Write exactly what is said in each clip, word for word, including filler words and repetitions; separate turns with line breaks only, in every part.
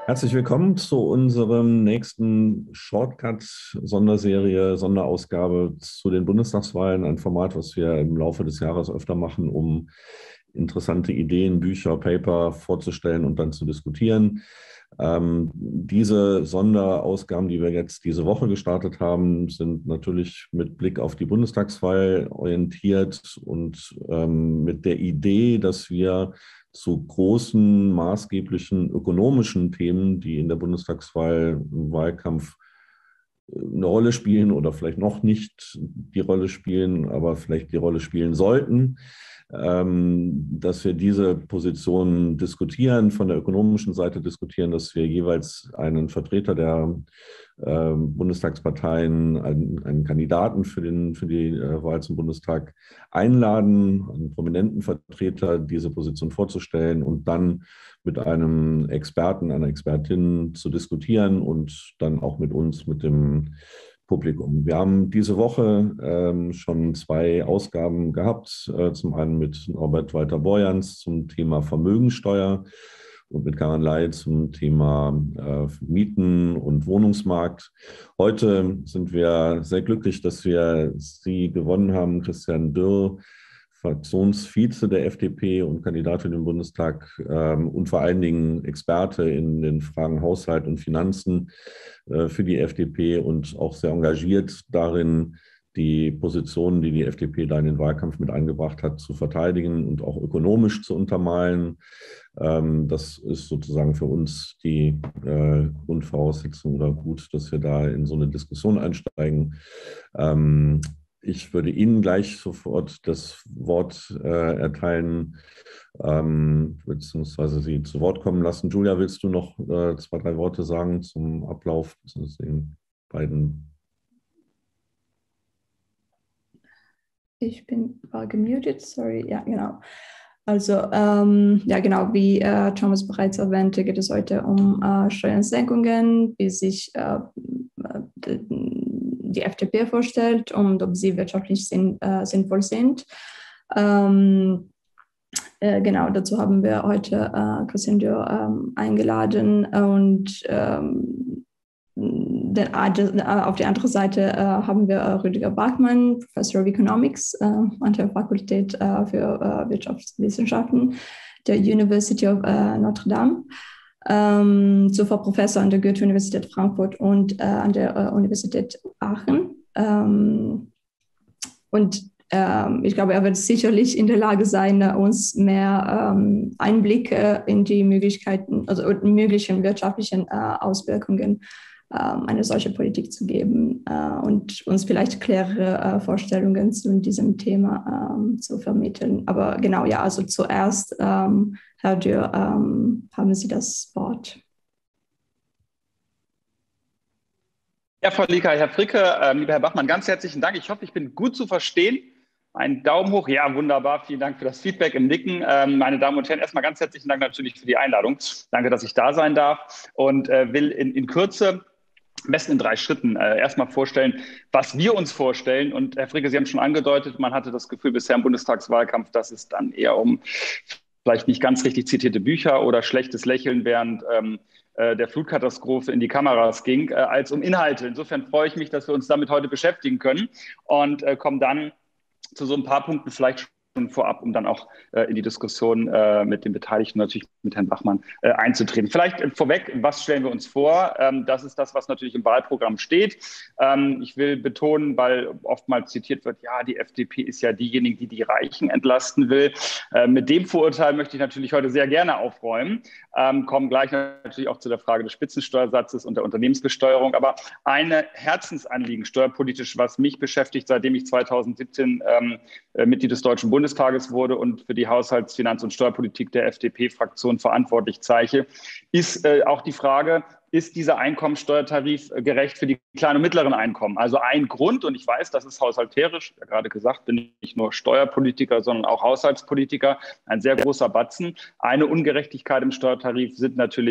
Herzlich willkommen zu unserem nächsten Shortcut-Sonderserie, Sonderausgabe zu den Bundestagswahlen. Ein Format, was wir im Laufe des Jahres öfter machen, um interessante Ideen, Bücher, Paper vorzustellen und dann zu diskutieren. Ähm, diese Sonderausgaben, die wir jetzt diese Woche gestartet haben, sind natürlich mit Blick auf die Bundestagswahl orientiert und ähm, mit der Idee, dass wir zu großen, maßgeblichen ökonomischen Themen, die in der Bundestagswahl im Wahlkampf eine Rolle spielen oder vielleicht noch nicht die Rolle spielen, aber vielleicht die Rolle spielen sollten, ähm, dass wir diese Positionen diskutieren, von der ökonomischen Seite diskutieren, dass wir jeweils einen Vertreter der äh, Bundestagsparteien, einen, einen Kandidaten für, den, für die äh, Wahl zum Bundestag einladen, einen prominenten Vertreter, diese Position vorzustellen und dann mit einem Experten, einer Expertin zu diskutieren und dann auch mit uns, mit dem Publikum. Wir haben diese Woche ähm, schon zwei Ausgaben gehabt, äh, zum einen mit Norbert Walter-Borjans zum Thema Vermögensteuer und mit Karin Ley zum Thema äh, Mieten und Wohnungsmarkt. Heute sind wir sehr glücklich, dass wir Sie gewonnen haben, Christian Dürr, Fraktionsvize der F D P und Kandidat für den Bundestag ähm, und vor allen Dingen Experte in den Fragen Haushalt und Finanzen äh, für die F D P und auch sehr engagiert darin, die Positionen, die die F D P da in den Wahlkampf mit eingebracht hat, zu verteidigen und auch ökonomisch zu untermalen. Ähm, das ist sozusagen für uns die äh, Grundvoraussetzung oder gut, dass wir da in so eine Diskussion einsteigen. Ähm, Ich würde Ihnen gleich sofort das Wort äh, erteilen, ähm, beziehungsweise Sie zu Wort kommen lassen. Julia, willst du noch äh, zwei, drei Worte sagen zum Ablauf den beiden?
Ich bin war gemutet, sorry, ja, genau. Also, ähm, ja, genau, wie äh, Thomas bereits erwähnte, geht es heute um äh, Steuersenkungen, wie sich äh, die F D P vorstellt und ob sie wirtschaftlich sinn, äh, sinnvoll sind. Ähm, äh, genau, dazu haben wir heute äh, Christian Dürr ähm, eingeladen und ähm, den, äh, auf der anderen Seite äh, haben wir äh, Rüdiger Bachmann, Professor of Economics äh, an der Fakultät äh, für äh, Wirtschaftswissenschaften der University of äh, Notre Dame. Ähm, zuvor Professor an der Goethe-Universität Frankfurt und äh, an der äh, Universität Aachen. Ähm, und ähm, ich glaube, er wird sicherlich in der Lage sein, uns mehr ähm, Einblicke in die Möglichkeiten, also möglichen wirtschaftlichen äh, Auswirkungen ähm, eine solche Politik zu geben äh, und uns vielleicht klarere äh, Vorstellungen zu diesem Thema ähm, zu vermitteln. Aber genau, ja, also zuerst, ähm, Herr Dürr, ähm, haben Sie das Wort.
Ja, Frau Lieker, Herr Fricke, äh, lieber Herr Bachmann, ganz herzlichen Dank. Ich hoffe, ich bin gut zu verstehen. Ein Daumen hoch. Ja, wunderbar. Vielen Dank für das Feedback im Nicken. Ähm, meine Damen und Herren, erstmal ganz herzlichen Dank natürlich für die Einladung. Danke, dass ich da sein darf und äh, will in, in Kürze, am besten in drei Schritten, äh, erstmal vorstellen, was wir uns vorstellen. Und Herr Fricke, Sie haben schon angedeutet, man hatte das Gefühl bisher im Bundestagswahlkampf, dass es dann eher um vielleicht nicht ganz richtig zitierte Bücher oder schlechtes Lächeln während ähm, der Flutkatastrophe in die Kameras ging, äh, als um Inhalte. Insofern freue ich mich, dass wir uns damit heute beschäftigen können und äh, kommen dann zu so ein paar Punkten vielleicht schon vorab, um dann auch äh, in die Diskussion äh, mit den Beteiligten, natürlich mit Herrn Bachmann, äh, einzutreten. Vielleicht äh, vorweg, was stellen wir uns vor? Ähm, das ist das, was natürlich im Wahlprogramm steht. Ähm, ich will betonen, weil oftmals zitiert wird, ja, die F D P ist ja diejenige, die die Reichen entlasten will. Äh, mit dem Vorurteil möchte ich natürlich heute sehr gerne aufräumen. Ähm, kommen gleich natürlich auch zu der Frage des Spitzensteuersatzes und der Unternehmensbesteuerung. Aber eine Herzensanliegen steuerpolitisch, was mich beschäftigt, seitdem ich zweitausendsiebzehn ähm, Mitglied des Deutschen Bundestages wurde und für die Haushalts-, Finanz- und Steuerpolitik der F D P-Fraktion verantwortlich zeichne, ist äh, auch die Frage, ist dieser Einkommensteuertarif gerecht für die kleinen und mittleren Einkommen? Also ein Grund, und ich weiß, das ist haushalterisch, ja gerade gesagt, bin ich nicht nur Steuerpolitiker, sondern auch Haushaltspolitiker, ein sehr großer Batzen. Eine Ungerechtigkeit im Steuertarif sind natürlich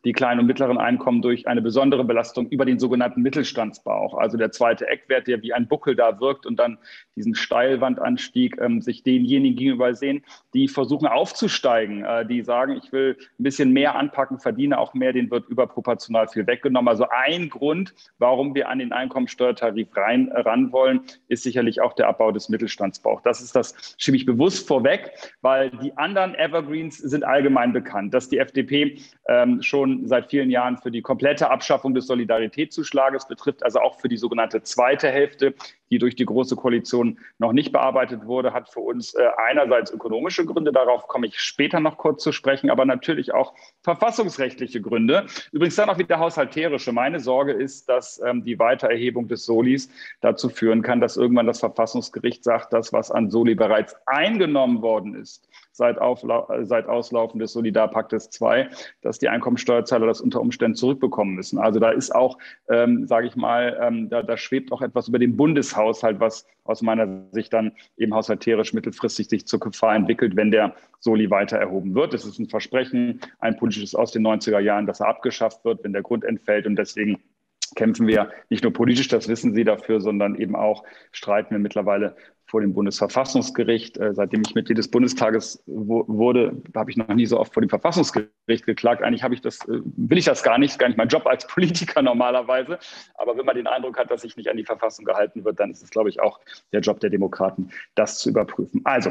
die kleinen und mittleren Einkommen durch eine besondere Belastung über den sogenannten Mittelstandsbauch. Also der zweite Eckwert, der wie ein Buckel da wirkt und dann diesen Steilwandanstieg ähm, sich denjenigen gegenüber sehen, die versuchen aufzusteigen, äh, die sagen, ich will ein bisschen mehr anpacken, verdiene auch mehr, denen wird überproportional viel weggenommen. Also ein Grund, warum wir an den Einkommensteuertarif rein, äh, ran wollen, ist sicherlich auch der Abbau des Mittelstandsbauchs. Das ist das, schiebe ich bewusst vorweg, weil die anderen Evergreens sind allgemein bekannt, dass die F D P ähm, schon seit vielen Jahren für die komplette Abschaffung des Solidaritätszuschlages betrifft, also auch für die sogenannte zweite Hälfte, die durch die Große Koalition noch nicht bearbeitet wurde, hat für uns äh, einerseits ökonomische Gründe, darauf komme ich später noch kurz zu sprechen, aber natürlich auch verfassungsrechtliche Gründe. Übrigens dann auch wieder haushalterische. Meine Sorge ist, dass ähm, die Weitererhebung des Solis dazu führen kann, dass irgendwann das Verfassungsgericht sagt, das, was an Soli bereits eingenommen worden ist, seit, Aufla- seit Auslaufen des Solidarpaktes zwei, dass die Einkommensteuerzahler das unter Umständen zurückbekommen müssen. Also da ist auch, ähm, sage ich mal, ähm, da, da schwebt auch etwas über dem Bundeshaushalt, was aus meiner Sicht dann eben haushalterisch mittelfristig sich zur Gefahr entwickelt, wenn der Soli weiter erhoben wird. Es ist ein Versprechen, ein politisches aus den neunziger Jahren, dass er abgeschafft wird, wenn der Grund entfällt, und deswegen kämpfen wir nicht nur politisch, das wissen Sie, dafür, sondern eben auch streiten wir mittlerweile vor dem Bundesverfassungsgericht. Äh, seitdem ich Mitglied des Bundestages wo, wurde, habe ich noch nie so oft vor dem Verfassungsgericht geklagt. Eigentlich habe ich das, äh, will ich das gar nicht, ist gar nicht mein Job als Politiker normalerweise. Aber wenn man den Eindruck hat, dass sich nicht an die Verfassung gehalten wird, dann ist es, glaube ich, auch der Job der Demokraten, das zu überprüfen. Also,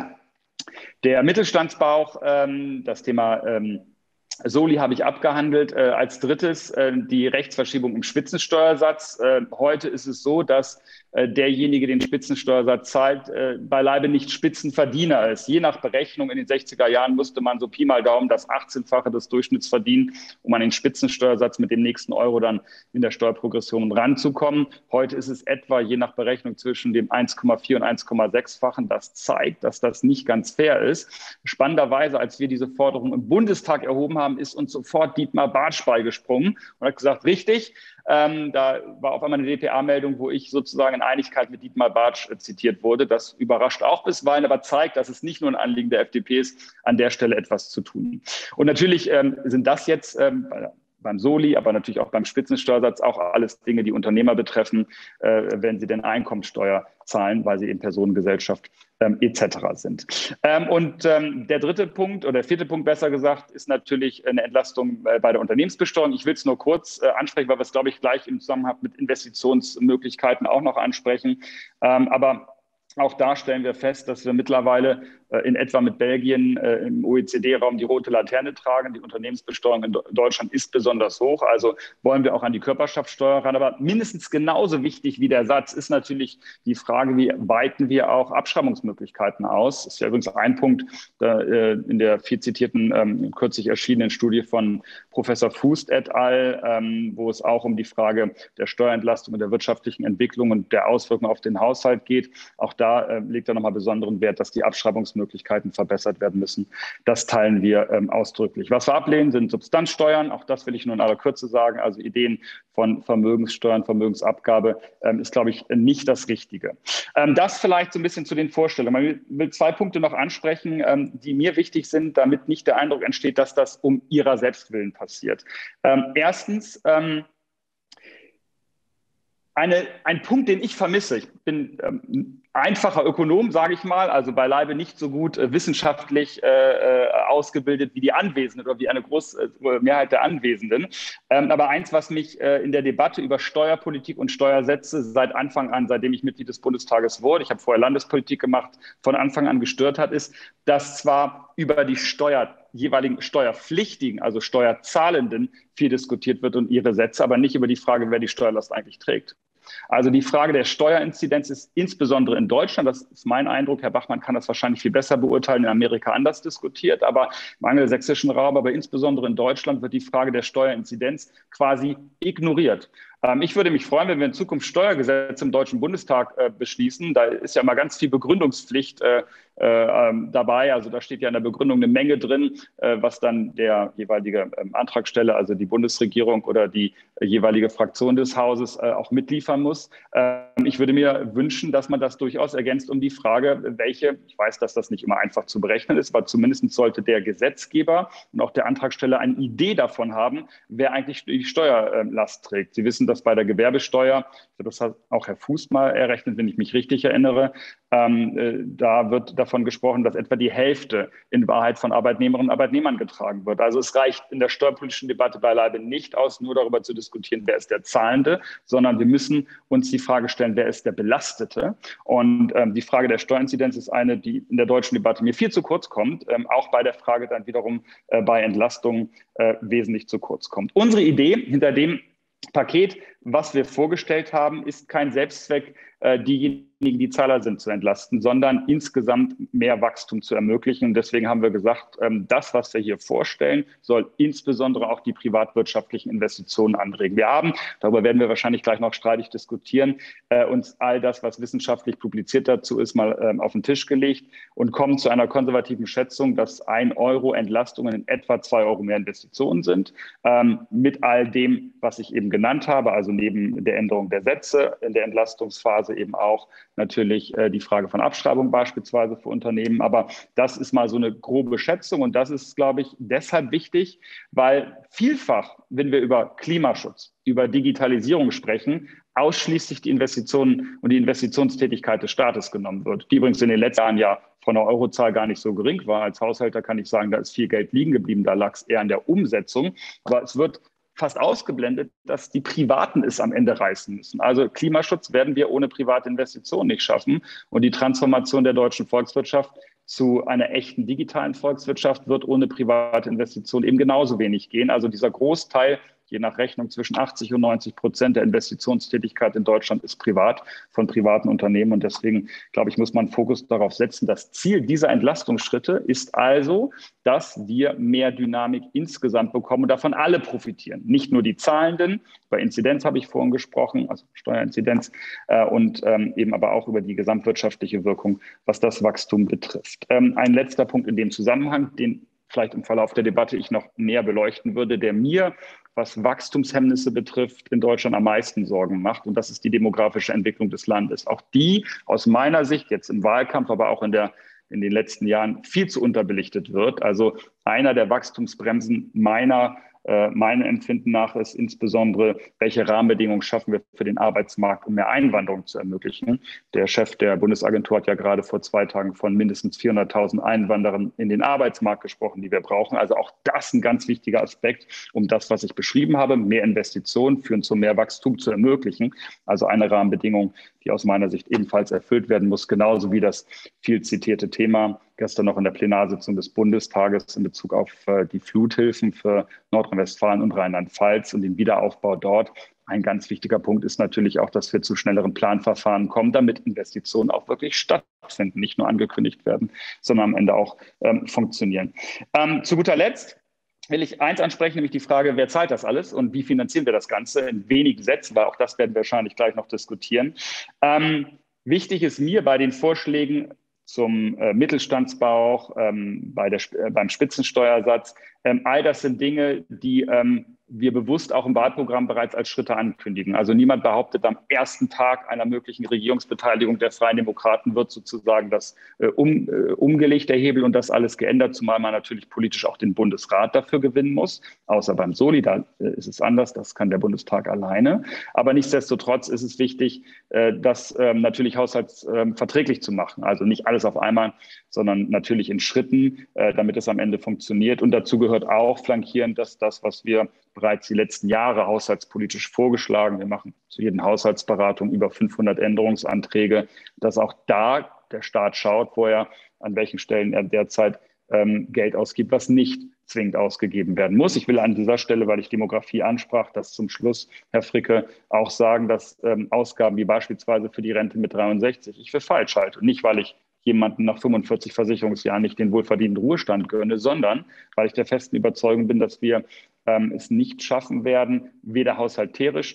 der Mittelstandsbauch, ähm, das Thema ähm, Soli habe ich abgehandelt. Äh, als drittes äh, die Rechtsverschiebung im Spitzensteuersatz. Äh, heute ist es so, dass äh, derjenige den Spitzensteuersatz zahlt, äh, beileibe nicht Spitzenverdiener ist. Je nach Berechnung in den sechziger Jahren musste man so Pi mal Daumen das achtzehnfache des Durchschnitts verdienen, um an den Spitzensteuersatz mit dem nächsten Euro dann in der Steuerprogression ranzukommen. Heute ist es etwa je nach Berechnung zwischen dem eins Komma vier und eins Komma sechs-fachen. Das zeigt, dass das nicht ganz fair ist. Spannenderweise, als wir diese Forderung im Bundestag erhoben haben, ist uns sofort Dietmar Bartsch beigesprungen und hat gesagt, richtig, ähm, da war auf einmal eine D P A-Meldung, wo ich sozusagen in Einigkeit mit Dietmar Bartsch äh, zitiert wurde. Das überrascht auch bisweilen, aber zeigt, dass es nicht nur ein Anliegen der F D P ist, an der Stelle etwas zu tun. Und natürlich ähm, sind das jetzt ähm, beim Soli, aber natürlich auch beim Spitzensteuersatz auch alles Dinge, die Unternehmer betreffen, äh, wenn sie denn Einkommensteuer zahlen, weil sie eben Personengesellschaft ähm, et cetera sind. Ähm, und ähm, der dritte Punkt oder der vierte Punkt besser gesagt ist natürlich eine Entlastung äh, bei der Unternehmensbesteuerung. Ich will es nur kurz äh, ansprechen, weil wir es, glaube ich, gleich im Zusammenhang mit Investitionsmöglichkeiten auch noch ansprechen. Ähm, aber auch da stellen wir fest, dass wir mittlerweile äh, in etwa mit Belgien äh, im O E C D-Raum die rote Laterne tragen. Die Unternehmensbesteuerung in Do- Deutschland ist besonders hoch. Also wollen wir auch an die Körperschaftssteuer ran. Aber mindestens genauso wichtig wie der Satz ist natürlich die Frage, wie weiten wir auch Abschreibungsmöglichkeiten aus. Das ist ja übrigens ein Punkt da, äh, in der viel zitierten, ähm, kürzlich erschienenen Studie von Professor Fußt et al., ähm, wo es auch um die Frage der Steuerentlastung und der wirtschaftlichen Entwicklung und der Auswirkungen auf den Haushalt geht. Auch da Da äh, legt er nochmal besonderen Wert, dass die Abschreibungsmöglichkeiten verbessert werden müssen. Das teilen wir ähm, ausdrücklich. Was wir ablehnen, sind Substanzsteuern. Auch das will ich nur in aller Kürze sagen. Also Ideen von Vermögenssteuern, Vermögensabgabe ähm, ist, glaube ich, nicht das Richtige. Ähm, das vielleicht so ein bisschen zu den Vorstellungen. Ich will zwei Punkte noch ansprechen, ähm, die mir wichtig sind, damit nicht der Eindruck entsteht, dass das um ihrer Selbstwillen passiert. Ähm, erstens, ähm, Eine, ein Punkt, den ich vermisse, ich bin ähm, einfacher Ökonom, sage ich mal, also beileibe nicht so gut äh, wissenschaftlich äh, ausgebildet wie die Anwesenden oder wie eine große äh, Mehrheit der Anwesenden. Ähm, aber eins, was mich äh, in der Debatte über Steuerpolitik und Steuersätze seit Anfang an, seitdem ich Mitglied des Bundestages wurde, ich habe vorher Landespolitik gemacht, von Anfang an gestört hat, ist, dass zwar über die Steuer, jeweiligen Steuerpflichtigen, also Steuerzahlenden, viel diskutiert wird und ihre Sätze, aber nicht über die Frage, wer die Steuerlast eigentlich trägt. Also die Frage der Steuerinzidenz ist insbesondere in Deutschland, das ist mein Eindruck, Herr Bachmann kann das wahrscheinlich viel besser beurteilen, in Amerika anders diskutiert, aber im angelsächsischen Raum, aber insbesondere in Deutschland wird die Frage der Steuerinzidenz quasi ignoriert. Ich würde mich freuen, wenn wir in Zukunft Steuergesetze im Deutschen Bundestag äh, beschließen. Da ist ja mal ganz viel Begründungspflicht äh, äh, dabei. Also da steht ja in der Begründung eine Menge drin, äh, was dann der jeweilige äh, Antragsteller, also die Bundesregierung oder die äh, jeweilige Fraktion des Hauses äh, auch mitliefern muss. Äh, ich würde mir wünschen, dass man das durchaus ergänzt um die Frage, welche, ich weiß, dass das nicht immer einfach zu berechnen ist, aber zumindest sollte der Gesetzgeber und auch der Antragsteller eine Idee davon haben, wer eigentlich die Steuerlast trägt. Sie wissen, dass bei der Gewerbesteuer, das hat auch Herr Fuß mal errechnet, wenn ich mich richtig erinnere, ähm, äh, da wird davon gesprochen, dass etwa die Hälfte in Wahrheit von Arbeitnehmerinnen und Arbeitnehmern getragen wird. Also es reicht in der steuerpolitischen Debatte beileibe nicht aus, nur darüber zu diskutieren, wer ist der Zahlende, sondern wir müssen uns die Frage stellen, wer ist der Belastete? Und ähm, die Frage der Steuerinzidenz ist eine, die in der deutschen Debatte mir viel zu kurz kommt, ähm, auch bei der Frage dann wiederum äh, bei Entlastungen äh, wesentlich zu kurz kommt. Unsere Idee hinter dem Paket, was wir vorgestellt haben, ist kein Selbstzweck, äh, diejenigen, die Zahler sind, zu entlasten, sondern insgesamt mehr Wachstum zu ermöglichen. Und deswegen haben wir gesagt, ähm, das, was wir hier vorstellen, soll insbesondere auch die privatwirtschaftlichen Investitionen anregen. Wir haben, darüber werden wir wahrscheinlich gleich noch streitig diskutieren, äh, uns all das, was wissenschaftlich publiziert dazu ist, mal ähm, auf den Tisch gelegt und kommen zu einer konservativen Schätzung, dass ein Euro Entlastungen in etwa zwei Euro mehr Investitionen sind. Ähm, mit all dem, was ich eben genannt habe, also neben der Änderung der Sätze in der Entlastungsphase eben auch natürlich äh, die Frage von Abschreibung beispielsweise für Unternehmen. Aber das ist mal so eine grobe Schätzung. Und das ist, glaube ich, deshalb wichtig, weil vielfach, wenn wir über Klimaschutz, über Digitalisierung sprechen, ausschließlich die Investitionen und die Investitionstätigkeit des Staates genommen wird, die übrigens in den letzten Jahren ja von der Eurozahl gar nicht so gering war. Als Haushalter kann ich sagen, da ist viel Geld liegen geblieben, da lag es eher an der Umsetzung. Aber es wird fast ausgeblendet, dass die Privaten es am Ende reißen müssen. Also Klimaschutz werden wir ohne private Investitionen nicht schaffen. Und die Transformation der deutschen Volkswirtschaft zu einer echten digitalen Volkswirtschaft wird ohne private Investitionen eben genauso wenig gehen. Also dieser Großteil, je nach Rechnung zwischen achtzig und neunzig Prozent der Investitionstätigkeit in Deutschland ist privat, von privaten Unternehmen. Und deswegen, glaube ich, muss man Fokus darauf setzen. Das Ziel dieser Entlastungsschritte ist also, dass wir mehr Dynamik insgesamt bekommen und davon alle profitieren. Nicht nur die Zahlenden, über Inzidenz habe ich vorhin gesprochen, also Steuerinzidenz, äh, und ähm, eben aber auch über die gesamtwirtschaftliche Wirkung, was das Wachstum betrifft. Ähm, ein letzter Punkt in dem Zusammenhang, den vielleicht im Verlauf der Debatte ich noch näher beleuchten würde, der mir, was Wachstumshemmnisse betrifft, in Deutschland am meisten Sorgen macht. Und das ist die demografische Entwicklung des Landes. Auch die aus meiner Sicht jetzt im Wahlkampf, aber auch in der in den letzten Jahren viel zu unterbelichtet wird. Also einer der Wachstumsbremsen meiner äh, meinem Empfinden nach ist insbesondere, welche Rahmenbedingungen schaffen wir für den Arbeitsmarkt, um mehr Einwanderung zu ermöglichen. Der Chef der Bundesagentur hat ja gerade vor zwei Tagen von mindestens vierhunderttausend Einwanderern in den Arbeitsmarkt gesprochen, die wir brauchen. Also auch das ein ganz wichtiger Aspekt, um das, was ich beschrieben habe, mehr Investitionen führen zu mehr Wachstum zu ermöglichen. Also eine Rahmenbedingung, die aus meiner Sicht ebenfalls erfüllt werden muss, genauso wie das viel zitierte Thema gestern noch in der Plenarsitzung des Bundestages in Bezug auf äh, die Fluthilfen für Nordrhein-Westfalen und Rheinland-Pfalz und den Wiederaufbau dort. Ein ganz wichtiger Punkt ist natürlich auch, dass wir zu schnelleren Planverfahren kommen, damit Investitionen auch wirklich stattfinden, nicht nur angekündigt werden, sondern am Ende auch ähm, funktionieren. Ähm, zu guter Letzt will ich eins ansprechen, nämlich die Frage, wer zahlt das alles und wie finanzieren wir das Ganze in wenigen Sätzen, weil auch das werden wir wahrscheinlich gleich noch diskutieren. Ähm, wichtig ist mir bei den Vorschlägen zum äh, Mittelstandsbau, ähm, bei der, äh, beim Spitzensteuersatz, ähm, all das sind Dinge, die ähm, wir bewusst auch im Wahlprogramm bereits als Schritte ankündigen. Also niemand behauptet, am ersten Tag einer möglichen Regierungsbeteiligung der Freien Demokraten wird sozusagen das äh, um, äh, umgelegt, der Hebel, und das alles geändert, zumal man natürlich politisch auch den Bundesrat dafür gewinnen muss. Außer beim Soli, da äh, ist es anders, das kann der Bundestag alleine. Aber nichtsdestotrotz ist es wichtig, äh, das ähm, natürlich haushaltsverträglich äh, zu machen. Also nicht alles auf einmal, sondern natürlich in Schritten, äh, damit es am Ende funktioniert. Und dazu gehört auch flankierend, dass das, was wir bereits die letzten Jahre haushaltspolitisch vorgeschlagen. Wir machen zu jeden Haushaltsberatung über fünfhundert Änderungsanträge, dass auch da der Staat schaut, wo er, an welchen Stellen er derzeit ähm, Geld ausgibt, was nicht zwingend ausgegeben werden muss. Ich will an dieser Stelle, weil ich Demografie ansprach, das zum Schluss, Herr Fricke, auch sagen, dass ähm, Ausgaben wie beispielsweise für die Rente mit dreiundsechzig ich für falsch halte. Und nicht, weil ich jemanden nach fünfundvierzig Versicherungsjahren nicht den wohlverdienten Ruhestand gönne, sondern weil ich der festen Überzeugung bin, dass wir ähm, es nicht schaffen werden, weder haushalterisch noch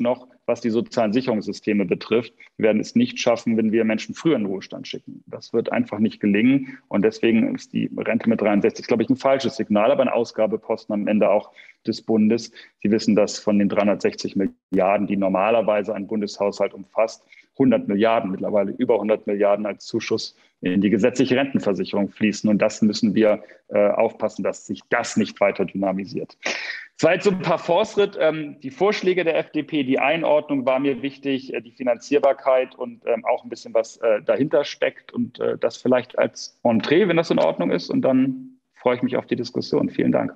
was die sozialen Sicherungssysteme betrifft. Wir werden es nicht schaffen, wenn wir Menschen früher in den Ruhestand schicken. Das wird einfach nicht gelingen. Und deswegen ist die Rente mit dreiundsechzig, glaube ich, ein falsches Signal, aber ein Ausgabeposten am Ende auch des Bundes. Sie wissen, dass von den dreihundertsechzig Milliarden, die normalerweise ein Bundeshaushalt umfasst, hundert Milliarden, mittlerweile über hundert Milliarden als Zuschuss in die gesetzliche Rentenversicherung fließen. Und das müssen wir äh, aufpassen, dass sich das nicht weiter dynamisiert. Zweit so ein paar Fortschritt. Ähm, die Vorschläge der F D P, die Einordnung war mir wichtig, äh, die Finanzierbarkeit und ähm, auch ein bisschen, was äh, dahinter steckt. Und äh, das vielleicht als Entree, wenn das in Ordnung ist. Und dann freue ich mich auf die Diskussion. Vielen Dank.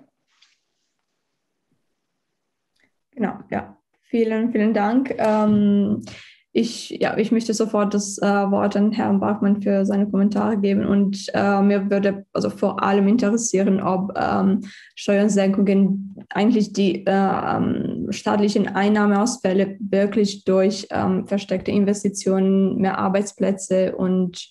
Genau, ja. Vielen, vielen Dank. Ähm, Ich, ja, ich möchte sofort das äh, Wort an Herrn Bachmann für seine Kommentare geben und äh, mir würde also vor allem interessieren, ob ähm, Steuersenkungen eigentlich die äh, staatlichen Einnahmeausfälle wirklich durch ähm, versteckte Investitionen, mehr Arbeitsplätze und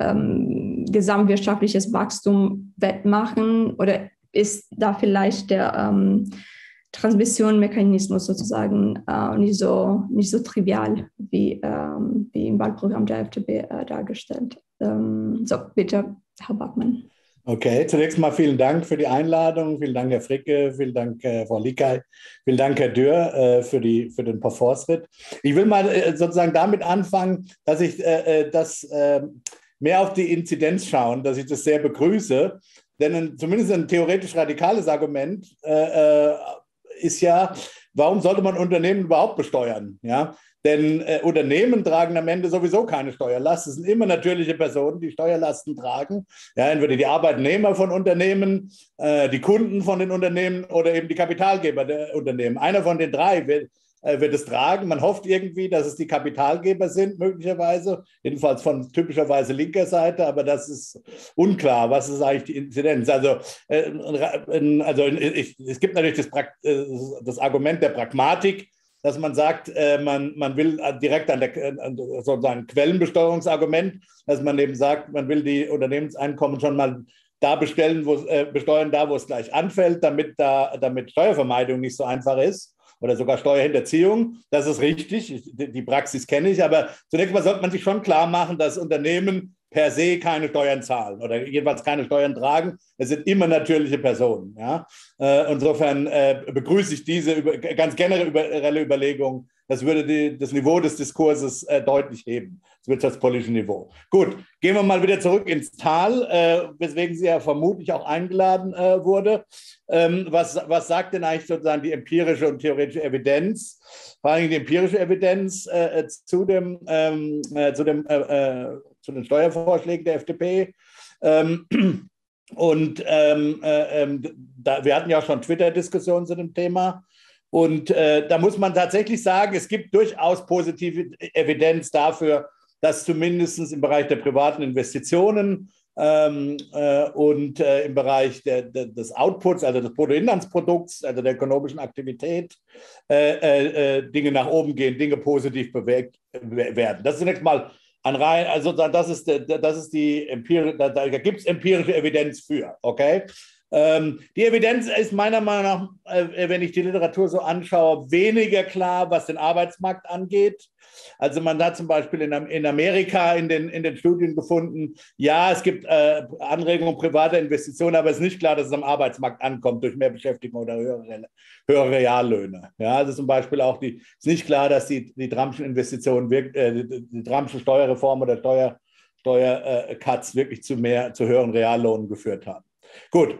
ähm, gesamtwirtschaftliches Wachstum wettmachen oder ist da vielleicht der ähm, Transmissionmechanismus sozusagen äh, nicht, so, nicht so trivial wie, ähm, wie im Wahlprogramm der F D P äh, dargestellt. Ähm, so, bitte, Herr Bachmann.
Okay, zunächst mal vielen Dank für die Einladung. Vielen Dank, Herr Fricke. Vielen Dank, äh, Frau Lickay. Vielen Dank, Herr Dürr, äh, für, die, für den Parforce-Ritt. Ich will mal äh, sozusagen damit anfangen, dass ich äh, das äh, mehr auf die Inzidenz schauen, dass ich das sehr begrüße. Denn ein, zumindest ein theoretisch radikales Argument äh, ist ja, warum sollte man Unternehmen überhaupt besteuern? Ja? Denn äh, Unternehmen tragen am Ende sowieso keine Steuerlast. Es sind immer natürliche Personen, die Steuerlasten tragen. Ja, entweder die Arbeitnehmer von Unternehmen, äh, die Kunden von den Unternehmen oder eben die Kapitalgeber der Unternehmen. Einer von den drei will, äh, wird es tragen. Man hofft irgendwie, dass es die Kapitalgeber sind, möglicherweise, jedenfalls von typischerweise linker Seite, aber das ist unklar. Was ist eigentlich die Inzidenz? Also, äh, also ich, es gibt natürlich das, das Argument der Pragmatik, dass man sagt, äh, man, man will direkt an der an sozusagen Quellenbesteuerungsargument, dass man eben sagt, man will die Unternehmenseinkommen schon mal da bestellen, wo, äh, besteuern, da wo es gleich anfällt, damit, da, damit Steuervermeidung nicht so einfach ist oder sogar Steuerhinterziehung. Das ist richtig, die Praxis kenne ich, aber zunächst mal sollte man sich schon klar machen, dass Unternehmen per se keine Steuern zahlen oder jedenfalls keine Steuern tragen. Es sind immer natürliche Personen. Ja? Äh, insofern äh, begrüße ich diese über, ganz generelle Überlegung. Das würde die, das Niveau des Diskurses äh, deutlich heben, das wirtschaftspolitische Niveau. Gut, gehen wir mal wieder zurück ins Tal, äh, weswegen sie ja vermutlich auch eingeladen äh, wurde. Ähm, was, was sagt denn eigentlich sozusagen die empirische und theoretische Evidenz, vor allem die empirische Evidenz äh, zu, dem, ähm, äh, zu, dem, äh, äh, zu den Steuervorschlägen der F D P? Ähm, und ähm, äh, äh, da, wir hatten ja schon Twitter-Diskussionen zu dem Thema. Und äh, da muss man tatsächlich sagen, es gibt durchaus positive Evidenz dafür, dass zumindest im Bereich der privaten Investitionen ähm, äh, und äh, im Bereich der, der, des Outputs, also des Bruttoinlandsprodukts, also der ökonomischen Aktivität, äh, äh, Dinge nach oben gehen, Dinge positiv bewegt werden. Das ist zunächst mal ein rein, also das ist, das ist die Empirie, da, da gibt es empirische Evidenz für, okay? Ähm, die Evidenz ist meiner Meinung nach, äh, wenn ich die Literatur so anschaue, weniger klar, was den Arbeitsmarkt angeht. Also man hat zum Beispiel in, in Amerika in den, in den Studien gefunden, ja, es gibt äh, Anregungen privater Investitionen, aber es ist nicht klar, dass es am Arbeitsmarkt ankommt durch mehr Beschäftigung oder höhere, höhere Reallöhne. Ja, also zum Beispiel auch die, ist nicht klar, dass die, die Trumpschen Investitionen, wirkt, äh, die, die Trumpsche Steuerreform oder Steuer, Steuercuts wirklich zu mehr, zu höheren Reallohnen geführt haben. Gut.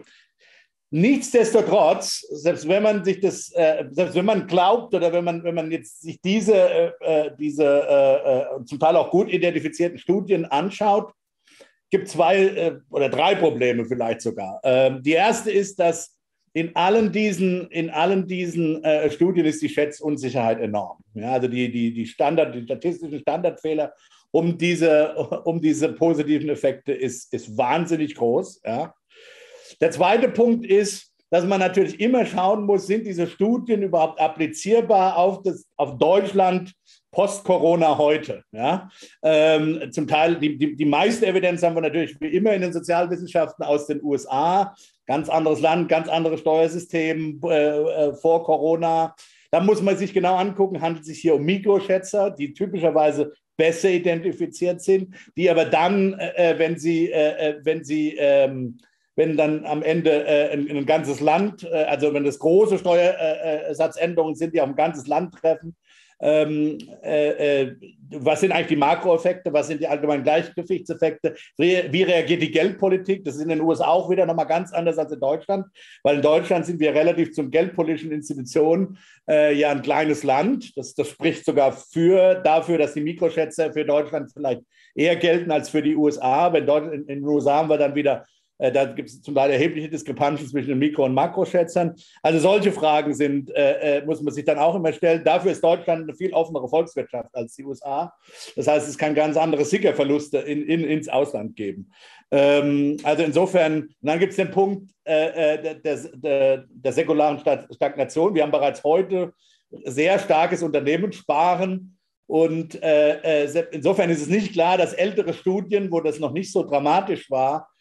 Nichtsdestotrotz, selbst wenn man sich das, äh, selbst wenn man glaubt oder wenn man, wenn man jetzt sich diese, äh, diese äh, zum Teil auch gut identifizierten Studien anschaut, gibt es zwei äh, oder drei Probleme vielleicht sogar. Ähm, die erste ist, dass in allen diesen, in allen diesen äh, Studien ist die Schätzunsicherheit enorm. Ja, also die, die, die, Standard, die statistischen Standardfehler um diese, um diese positiven Effekte ist, ist wahnsinnig groß. Ja. Der zweite Punkt ist, dass man natürlich immer schauen muss, sind diese Studien überhaupt applizierbar auf, das, auf Deutschland post-Corona heute. Ja? Ähm, zum Teil, die, die, die meiste Evidenz haben wir natürlich wie immer in den Sozialwissenschaften aus den U S A. Ganz anderes Land, ganz anderes Steuersystem äh, äh, vor Corona. Da muss man sich genau angucken, handelt es sich hier um Mikroschätzer, die typischerweise besser identifiziert sind, die aber dann, äh, wenn sie, äh, wenn sie ähm, wenn dann am Ende äh, ein, ein ganzes Land, äh, also wenn das große Steuersatzänderungen sind, die auch ein ganzes Land treffen, ähm, äh, äh, was sind eigentlich die Makroeffekte, was sind die allgemeinen Gleichgewichtseffekte, wie, wie reagiert die Geldpolitik, das ist in den U S A auch wieder nochmal ganz anders als in Deutschland, weil in Deutschland sind wir relativ zum geldpolitischen Institutionen äh, ja ein kleines Land, das, das spricht sogar für, dafür, dass die Mikroschätzer für Deutschland vielleicht eher gelten als für die U S A, aber in, Deutschland, in, in den U S A haben wir dann wieder Da gibt es zum Teil erhebliche Diskrepanzen zwischen den Mikro- und Makroschätzern. Also solche Fragen sind, äh, muss man sich dann auch immer stellen. Dafür ist Deutschland eine viel offenere Volkswirtschaft als die U S A. Das heißt, es kann ganz andere Sickerverluste in, in, ins Ausland geben. Ähm, also insofern, dann gibt es den Punkt äh, der, der, der säkularen Stagnation. Wir haben bereits heute sehr starkes Unternehmenssparen. Und äh, insofern ist es nicht klar, dass ältere Studien, wo das noch nicht so dramatisch war,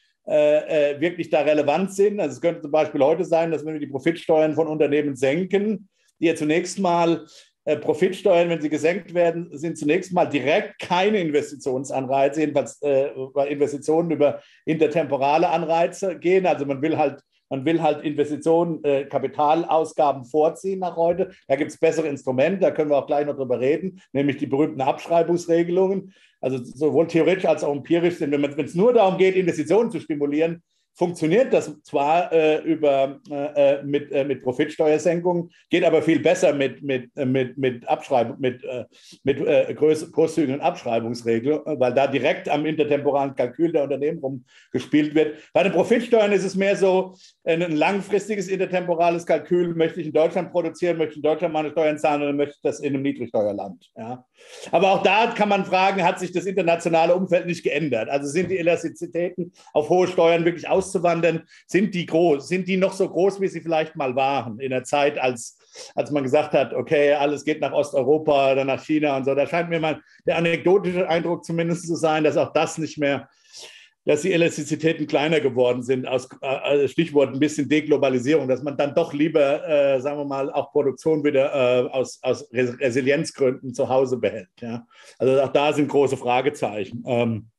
Äh, wirklich da relevant sind. Also es könnte zum Beispiel heute sein, dass wenn wir die Profitsteuern von Unternehmen senken, die ja zunächst mal äh, Profitsteuern, wenn sie gesenkt werden, sind zunächst mal direkt keine Investitionsanreize, jedenfalls äh, weil Investitionen über intertemporale Anreize gehen. Also man will halt Man will halt Investitionen, äh, Kapitalausgaben vorziehen nach heute. Da gibt es bessere Instrumente, da können wir auch gleich noch drüber reden, nämlich die berühmten Abschreibungsregelungen. Also sowohl theoretisch als auch empirisch sind, wenn es nur darum geht, Investitionen zu stimulieren, funktioniert das zwar äh, über, äh, mit, äh, mit Profitsteuersenkungen, geht aber viel besser mit, mit, mit, mit Abschreibung, mit, äh, mit äh, großzügigen Abschreibungsregeln, weil da direkt am intertemporalen Kalkül der Unternehmen rumgespielt wird. Bei den Profitsteuern ist es mehr so ein langfristiges intertemporales Kalkül. Möchte ich in Deutschland produzieren, möchte ich in Deutschland meine Steuern zahlen oder möchte ich das in einem Niedrigsteuerland? Ja. Aber auch da kann man fragen, hat sich das internationale Umfeld nicht geändert? Also sind die Elastizitäten auf hohe Steuern wirklich aus zu wandern, sind die groß, sind die noch so groß, wie sie vielleicht mal waren in der Zeit, als, als man gesagt hat, okay, alles geht nach Osteuropa oder nach China und so. Da scheint mir mal der anekdotische Eindruck zumindest zu sein, dass auch das nicht mehr, dass die Elastizitäten kleiner geworden sind, aus äh, Stichwort ein bisschen Deglobalisierung, dass man dann doch lieber, äh, sagen wir mal, auch Produktion wieder äh, aus, aus Resilienzgründen zu Hause behält. Ja? Also auch da sind große Fragezeichen. Ähm,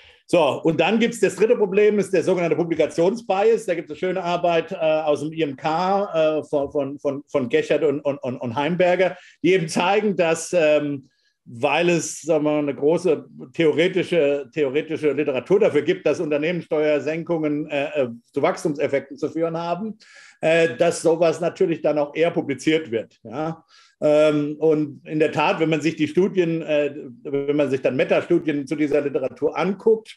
So, und dann gibt es das dritte Problem, ist der sogenannte Publikationsbias. Da gibt es eine schöne Arbeit äh, aus dem I M K äh, von, von, von, von Gechert und, und, und Heimberger, die eben zeigen, dass, ähm, weil es sagen wir, eine große theoretische, theoretische Literatur dafür gibt, dass Unternehmenssteuersenkungen äh, zu Wachstumseffekten zu führen haben, äh, dass sowas natürlich dann auch eher publiziert wird. Ja? Ähm, und in der Tat, wenn man sich die Studien, äh, wenn man sich dann Metastudien zu dieser Literatur anguckt,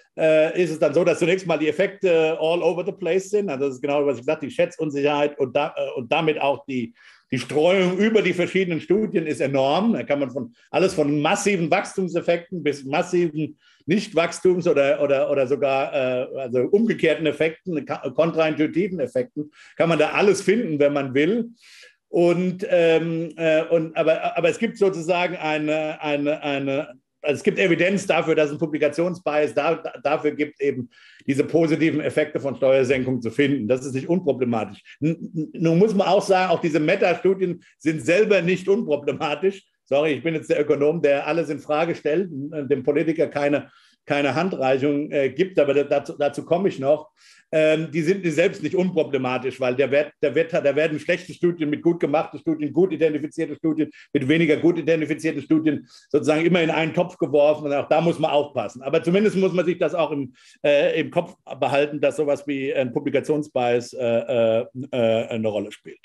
äh, ist es dann so, dass zunächst mal die Effekte all over the place sind. Also das ist genau, was ich sagte, die Schätzunsicherheit und, da, äh, und damit auch die, die Streuung über die verschiedenen Studien ist enorm. Da kann man von alles von massiven Wachstumseffekten bis massiven Nicht-Wachstums- oder, oder, oder sogar äh, also umgekehrten Effekten, kontraintuitiven Effekten, kann man da alles finden, wenn man will. Und, ähm, äh, und, aber, aber es gibt sozusagen eine, eine, eine, also es gibt Evidenz dafür, dass es einen Publikationsbias da, dafür gibt, eben diese positiven Effekte von Steuersenkung zu finden. Das ist nicht unproblematisch. Nun muss man auch sagen, auch diese Metastudien sind selber nicht unproblematisch. Sorry, ich bin jetzt der Ökonom, der alles in Frage stellt, dem Politiker keine, keine Handreichung äh, gibt, aber dazu, dazu komme ich noch. Ähm, die sind selbst nicht unproblematisch, weil der wird, der wird, da werden schlechte Studien mit gut gemachten Studien, gut identifizierte Studien mit weniger gut identifizierten Studien sozusagen immer in einen Topf geworfen und auch da muss man aufpassen. Aber zumindest muss man sich das auch im, äh, im Kopf behalten, dass sowas wie ein Publikationsbias äh, äh, eine Rolle spielt.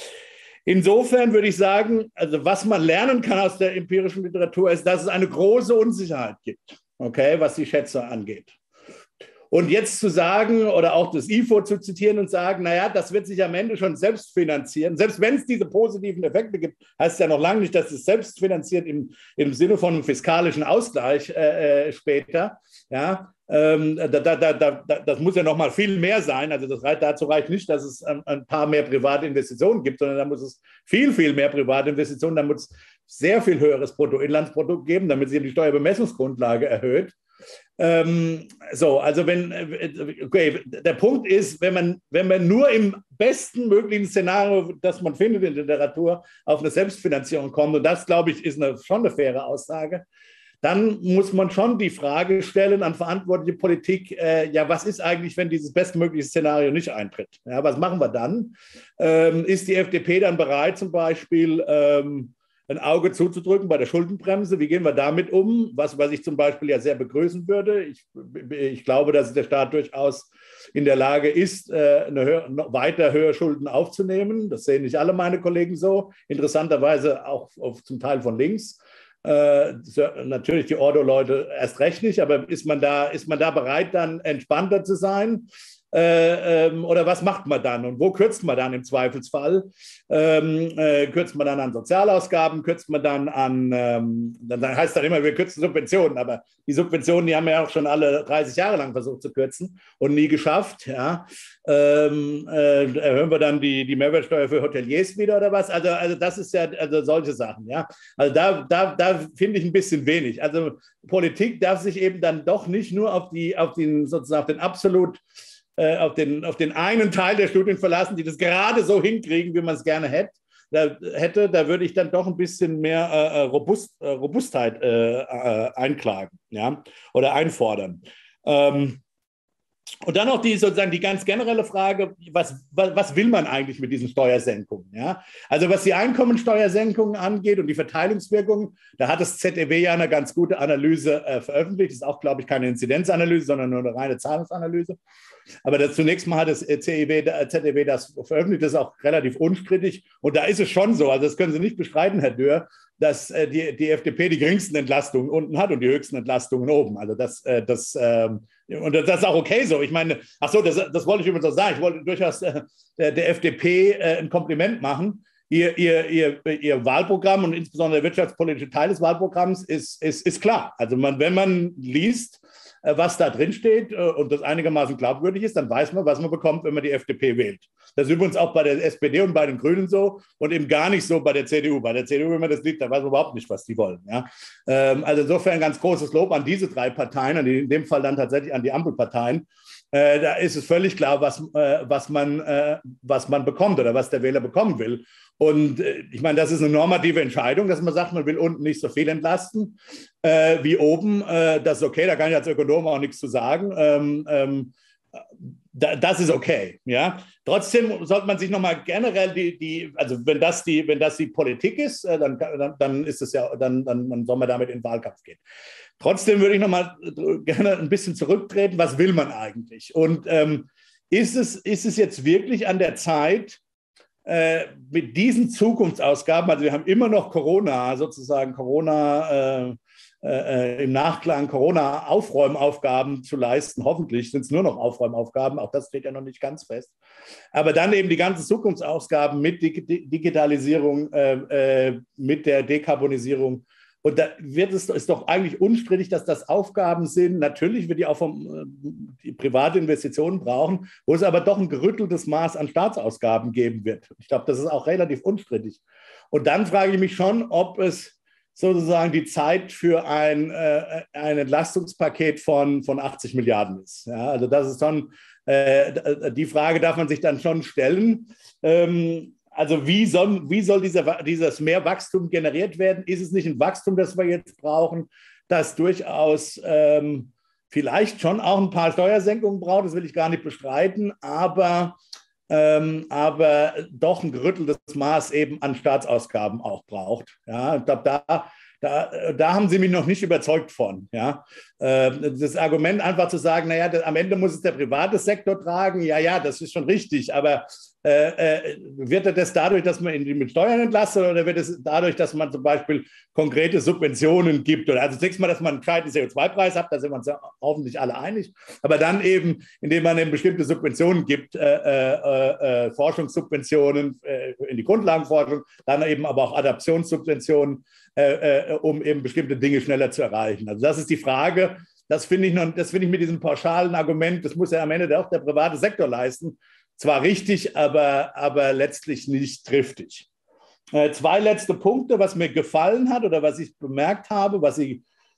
Insofern würde ich sagen, also was man lernen kann aus der empirischen Literatur ist, dass es eine große Unsicherheit gibt, okay, was die Schätze angeht. Und jetzt zu sagen oder auch das I F O zu zitieren und sagen, naja, das wird sich am Ende schon selbst finanzieren. Selbst wenn es diese positiven Effekte gibt, heißt ja noch lange nicht, dass es selbst finanziert im, im Sinne von einem fiskalischen Ausgleich äh, später. Ja, ähm, da, da, da, da, das muss ja noch mal viel mehr sein. Also das reicht, dazu reicht nicht, dass es ein, ein paar mehr private Investitionen gibt, sondern da muss es viel, viel mehr private Investitionen, da muss es sehr viel höheres Bruttoinlandsprodukt geben, damit sich die Steuerbemessungsgrundlage erhöht. Ähm, so, also wenn, okay, der Punkt ist, wenn man, wenn man nur im besten möglichen Szenario, das man findet in der Literatur, auf eine Selbstfinanzierung kommt, und das, glaube ich, ist eine, schon eine faire Aussage, dann muss man schon die Frage stellen an verantwortliche Politik, äh, ja, was ist eigentlich, wenn dieses bestmögliche Szenario nicht eintritt? Ja, was machen wir dann? Ähm, ist die F D P dann bereit, zum Beispiel ähm, ein Auge zuzudrücken bei der Schuldenbremse? Wie gehen wir damit um? Was, was ich zum Beispiel ja sehr begrüßen würde. Ich, ich glaube, dass der Staat durchaus in der Lage ist, eine höher, weiter höhere Schulden aufzunehmen. Das sehen nicht alle meine Kollegen so. Interessanterweise auch auf, zum Teil von links. Äh, natürlich die Ordo-Leute erst recht nicht, aber ist man da, ist man da bereit, dann entspannter zu sein? Äh, ähm, oder was macht man dann und wo kürzt man dann im Zweifelsfall? Ähm, äh, kürzt man dann an Sozialausgaben, kürzt man dann an, ähm, dann heißt dann immer, wir kürzen Subventionen, aber die Subventionen, die haben wir ja auch schon alle dreißig Jahre lang versucht zu kürzen und nie geschafft. Ja. Ähm, äh, erhöhen wir dann die, die Mehrwertsteuer für Hoteliers wieder oder was? Also, also das ist ja, also solche Sachen. Ja. Also da, da, da finde ich ein bisschen wenig. Also Politik darf sich eben dann doch nicht nur auf, die, auf den, sozusagen auf den absolut Auf den, auf den einen Teil der Studien verlassen, die das gerade so hinkriegen, wie man es gerne hätte. Da, hätte, da würde ich dann doch ein bisschen mehr äh, Robust, äh, Robustheit äh, äh, einklagen, ja, oder einfordern. Ähm, und dann noch die, sozusagen die ganz generelle Frage, was, was, was will man eigentlich mit diesen Steuersenkungen? Ja? Also was die Einkommensteuersenkungen angeht und die Verteilungswirkungen, da hat das Z E W ja eine ganz gute Analyse äh, veröffentlicht. Das ist auch, glaube ich, keine Inzidenzanalyse, sondern nur eine reine Zahlungsanalyse. Aber das, zunächst mal hat das Z E W das veröffentlicht, das ist auch relativ unstrittig. Und da ist es schon so, also das können Sie nicht bestreiten, Herr Dürr, dass äh, die, die F D P die geringsten Entlastungen unten hat und die höchsten Entlastungen oben. Also das, äh, das, ähm, und das ist auch okay so. Ich meine, ach so, das, das wollte ich übrigens auch sagen. Ich wollte durchaus äh, der, der F D P äh, ein Kompliment machen. Ihr, ihr, ihr, ihr Wahlprogramm und insbesondere der wirtschaftspolitische Teil des Wahlprogramms ist, ist, ist klar. Also man, wenn man liest, was da drin steht und das einigermaßen glaubwürdig ist, dann weiß man, was man bekommt, wenn man die F D P wählt. Das ist übrigens auch bei der S P D und bei den Grünen so und eben gar nicht so bei der C D U. Bei der C D U, wenn man das liest, da weiß man überhaupt nicht, was die wollen. Ja? Also insofern ganz großes Lob an diese drei Parteien, in dem Fall dann tatsächlich an die Ampelparteien. Äh, da ist es völlig klar, was, äh, was, man, äh, was man bekommt oder was der Wähler bekommen will. Und äh, ich meine, das ist eine normative Entscheidung, dass man sagt, man will unten nicht so viel entlasten äh, wie oben. Äh, das ist okay, da kann ich als Ökonom auch nichts zu sagen. Ähm, ähm, da, das ist okay. Ja? Trotzdem sollte man sich nochmal generell die, die, also wenn das die, wenn das die Politik ist, äh, dann, dann, dann ist es ja, dann, dann, dann soll man damit in den Wahlkampf gehen. Trotzdem würde ich noch mal gerne ein bisschen zurücktreten. Was will man eigentlich? Und ähm, ist, es, ist es jetzt wirklich an der Zeit, äh, mit diesen Zukunftsausgaben, also wir haben immer noch Corona, sozusagen Corona äh, äh, im Nachklang, Corona-Aufräumaufgaben zu leisten. Hoffentlich sind es nur noch Aufräumaufgaben, auch das steht ja noch nicht ganz fest. Aber dann eben die ganzen Zukunftsausgaben mit Digitalisierung, äh, äh, mit der Dekarbonisierung. Und da wird es, ist doch eigentlich unstrittig, dass das Aufgaben sind, natürlich wird die auch vom, die private Investitionen brauchen, wo es aber doch ein gerütteltes Maß an Staatsausgaben geben wird. Ich glaube, das ist auch relativ unstrittig. Und dann frage ich mich schon, ob es sozusagen die Zeit für ein, äh, ein Entlastungspaket von, von achtzig Milliarden ist. Ja, also das ist schon, äh, die Frage darf man sich dann schon stellen. Ähm, Also wie soll, wie soll dieser, dieses Mehrwachstum generiert werden? Ist es nicht ein Wachstum, das wir jetzt brauchen, das durchaus ähm, vielleicht schon auch ein paar Steuersenkungen braucht? Das will ich gar nicht bestreiten, aber, ähm, aber doch ein gerütteltes Maß eben an Staatsausgaben auch braucht. Ja, ich glaube, da, da, da haben Sie mich noch nicht überzeugt von. Ja? Das Argument einfach zu sagen, naja, am Ende muss es der private Sektor tragen, ja, ja, das ist schon richtig, aber Äh, äh, wird das dadurch, dass man ihn mit Steuern entlastet oder wird es dadurch, dass man zum Beispiel konkrete Subventionen gibt? Oder also zunächst mal, dass man einen gescheiten C O zwei Preis hat, da sind wir uns ja hoffentlich alle einig, aber dann eben, indem man eben bestimmte Subventionen gibt, äh, äh, äh, Forschungssubventionen äh, in die Grundlagenforschung, dann eben aber auch Adaptionssubventionen, äh, äh, um eben bestimmte Dinge schneller zu erreichen. Also das ist die Frage. Das finde ich, noch, das finde ich mit diesem pauschalen Argument, das muss ja am Ende auch der private Sektor leisten, zwar richtig, aber, aber letztlich nicht triftig. Äh, zwei letzte Punkte, was mir gefallen hat oder was ich bemerkt habe, was Sie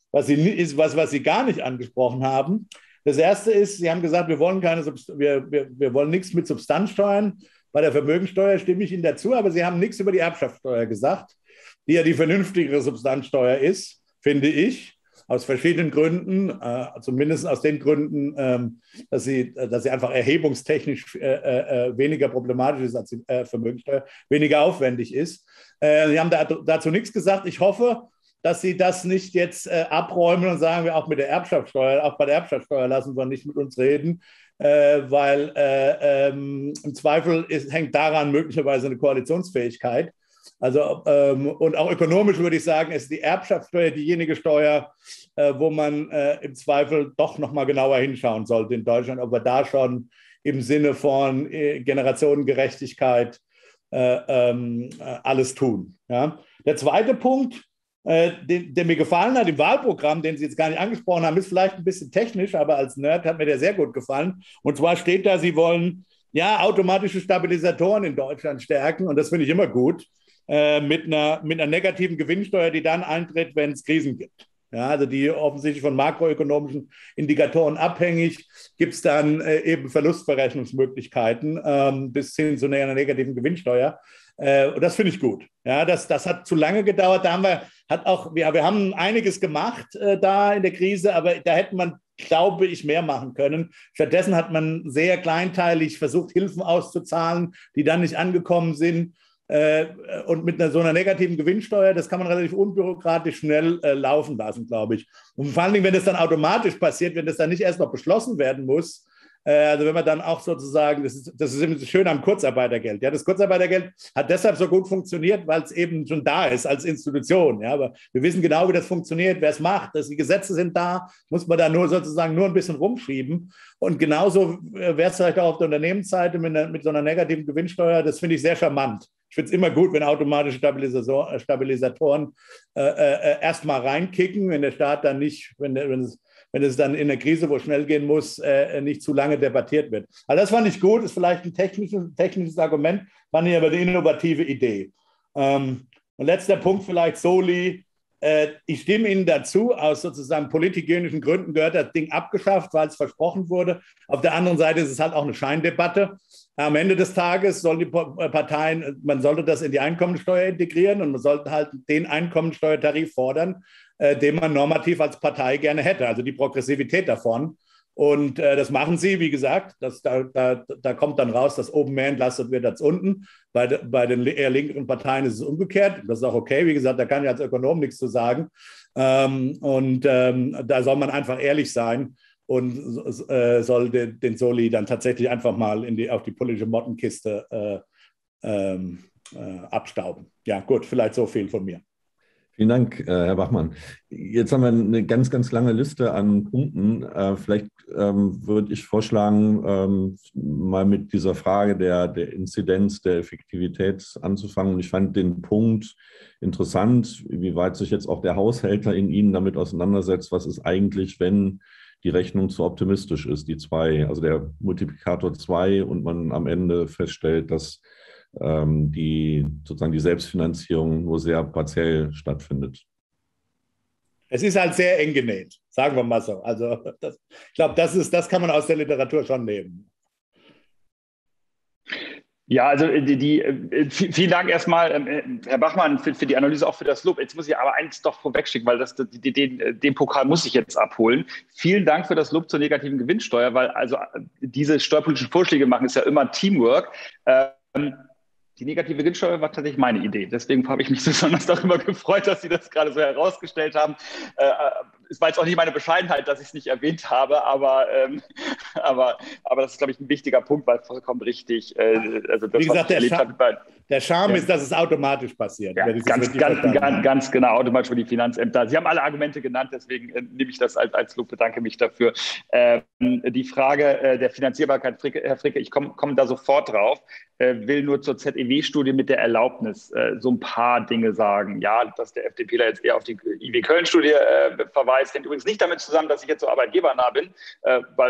was Sie, ist, was, was Sie gar nicht angesprochen haben. Das erste ist, Sie haben gesagt, wir wollen keine wir, wir, wir wollen nichts mit Substanzsteuern. Bei der Vermögensteuer stimme ich Ihnen dazu, aber Sie haben nichts über die Erbschaftssteuer gesagt, die ja die vernünftigere Substanzsteuer ist, finde ich, aus verschiedenen Gründen, äh, zumindest aus den Gründen, ähm, dass, sie, dass sie einfach erhebungstechnisch äh, äh, weniger problematisch ist als die äh, Vermögensteuer, weniger aufwendig ist. Äh, Sie haben da, dazu nichts gesagt. Ich hoffe, dass Sie das nicht jetzt äh, abräumen und sagen, wir auch mit der Erbschaftssteuer, auch bei der Erbschaftssteuer lassen wir nicht mit uns reden, äh, weil äh, ähm, im Zweifel ist, hängt daran möglicherweise eine Koalitionsfähigkeit. Also, ähm, und auch ökonomisch würde ich sagen, ist die Erbschaftssteuer diejenige Steuer, äh, wo man äh, im Zweifel doch noch mal genauer hinschauen sollte in Deutschland, ob wir da schon im Sinne von äh, Generationengerechtigkeit äh, ähm, äh, alles tun. Ja? Der zweite Punkt, äh, den, der mir gefallen hat im Wahlprogramm, den Sie jetzt gar nicht angesprochen haben, ist vielleicht ein bisschen technisch, aber als Nerd hat mir der sehr gut gefallen. Und zwar steht da, Sie wollen ja automatische Stabilisatoren in Deutschland stärken, und das finde ich immer gut. Mit einer, mit einer negativen Gewinnsteuer, die dann eintritt, wenn es Krisen gibt. Ja, also die offensichtlich von makroökonomischen Indikatoren abhängig, gibt es dann äh, eben Verlustverrechnungsmöglichkeiten ähm, bis hin zu einer negativen Gewinnsteuer. Äh, und das finde ich gut. Ja, das, das hat zu lange gedauert. Da haben wir, hat auch, ja, wir haben einiges gemacht äh, da in der Krise, aber da hätte man, glaube ich, mehr machen können. Stattdessen hat man sehr kleinteilig versucht, Hilfen auszuzahlen, die dann nicht angekommen sind. Und mit einer, so einer negativen Gewinnsteuer, das kann man relativ unbürokratisch schnell äh, laufen lassen, glaube ich. Und vor allen Dingen, wenn das dann automatisch passiert, wenn das dann nicht erst noch beschlossen werden muss, äh, also wenn man dann auch sozusagen, das ist, das ist eben schön am Kurzarbeitergeld. Ja, das Kurzarbeitergeld hat deshalb so gut funktioniert, weil es eben schon da ist als Institution. Ja, aber wir wissen genau, wie das funktioniert, wer es macht, dass die Gesetze sind da, muss man da nur sozusagen nur ein bisschen rumschieben. Und genauso wäre es vielleicht auch auf der Unternehmensseite mit, einer, mit so einer negativen Gewinnsteuer, das finde ich sehr charmant. Ich finde es immer gut, wenn automatische Stabilisatoren, Stabilisatoren äh, äh, erstmal reinkicken, wenn der Staat dann nicht, wenn, der, wenn, es, wenn es dann in der Krise, wo es schnell gehen muss, äh, nicht zu lange debattiert wird. Also das fand ich gut, ist vielleicht ein technisches, technisches Argument, fand ich aber eine innovative Idee. Ähm, und letzter Punkt vielleicht, Soli. Äh, ich stimme Ihnen dazu, aus sozusagen politikhygienischen Gründen gehört das Ding abgeschafft, weil es versprochen wurde. Auf der anderen Seite ist es halt auch eine Scheindebatte. Am Ende des Tages sollen die Parteien, man sollte das in die Einkommensteuer integrieren und man sollte halt den Einkommensteuertarif fordern, äh, den man normativ als Partei gerne hätte, also die Progressivität davon. Und äh, das machen sie, wie gesagt, das, da, da, da kommt dann raus, dass oben mehr entlastet wird als unten. Bei, de, bei den eher linkeren Parteien ist es umgekehrt. Das ist auch okay, wie gesagt, da kann ich als Ökonom nichts zu sagen. Ähm, und ähm, da soll man einfach ehrlich sein und äh, soll den, den Soli dann tatsächlich einfach mal in die, auf die politische Mottenkiste äh, ähm, äh, abstauben. Ja, gut, vielleicht so viel von mir.
Vielen Dank, Herr Bachmann. Jetzt haben wir eine ganz, ganz lange Liste an Punkten. Vielleicht ähm, würde ich vorschlagen, ähm, mal mit dieser Frage der, der Inzidenz, der Effektivität anzufangen. Und ich fand den Punkt interessant, wie weit sich jetzt auch der Haushälter in Ihnen damit auseinandersetzt. Was ist eigentlich, wenn die Rechnung zu optimistisch ist, die zwei, also der Multiplikator zwei, und man am Ende feststellt, dass die sozusagen die Selbstfinanzierung nur sehr partiell stattfindet.
Es ist halt sehr eng genäht, sagen wir mal so. Also das, ich glaube, das ist, das kann man aus der Literatur schon nehmen.
Ja, also die, die, vielen Dank erstmal, Herr Bachmann, für, für die Analyse, auch für das Lob. Jetzt muss ich aber eins doch vorwegschicken, weil das, die, den, den Pokal muss ich jetzt abholen. Vielen Dank für das Lob zur negativen Gewinnsteuer, weil also diese steuerpolitischen Vorschläge machen ist ja immer Teamwork. Ähm, Die negative Gewinnsteuer war tatsächlich meine Idee. Deswegen habe ich mich besonders darüber gefreut, dass Sie das gerade so herausgestellt haben. Äh, es war jetzt auch nicht meine Bescheidenheit, dass ich es nicht erwähnt habe, aber, ähm, aber, aber das ist, glaube ich, ein wichtiger Punkt, weil vollkommen richtig. Äh, also das,
Wie gesagt, der, Scha
bei,
der Charme
ja.
ist, dass es automatisch passiert.
Ja, ganz, ganz, ganz, ganz genau, automatisch für die Finanzämter. Sie haben alle Argumente genannt, deswegen äh, nehme ich das als, als Lob, bedanke mich dafür. Ähm, die Frage äh, der Finanzierbarkeit, Fricke, Herr Fricke, ich komme komm da sofort drauf. Will nur zur Z E W-Studie mit der Erlaubnis äh, so ein paar Dinge sagen. Ja, dass der FDPler jetzt eher auf die I W Köln-Studie äh, verweist, hängt übrigens nicht damit zusammen, dass ich jetzt so arbeitgebernah bin, äh, weil die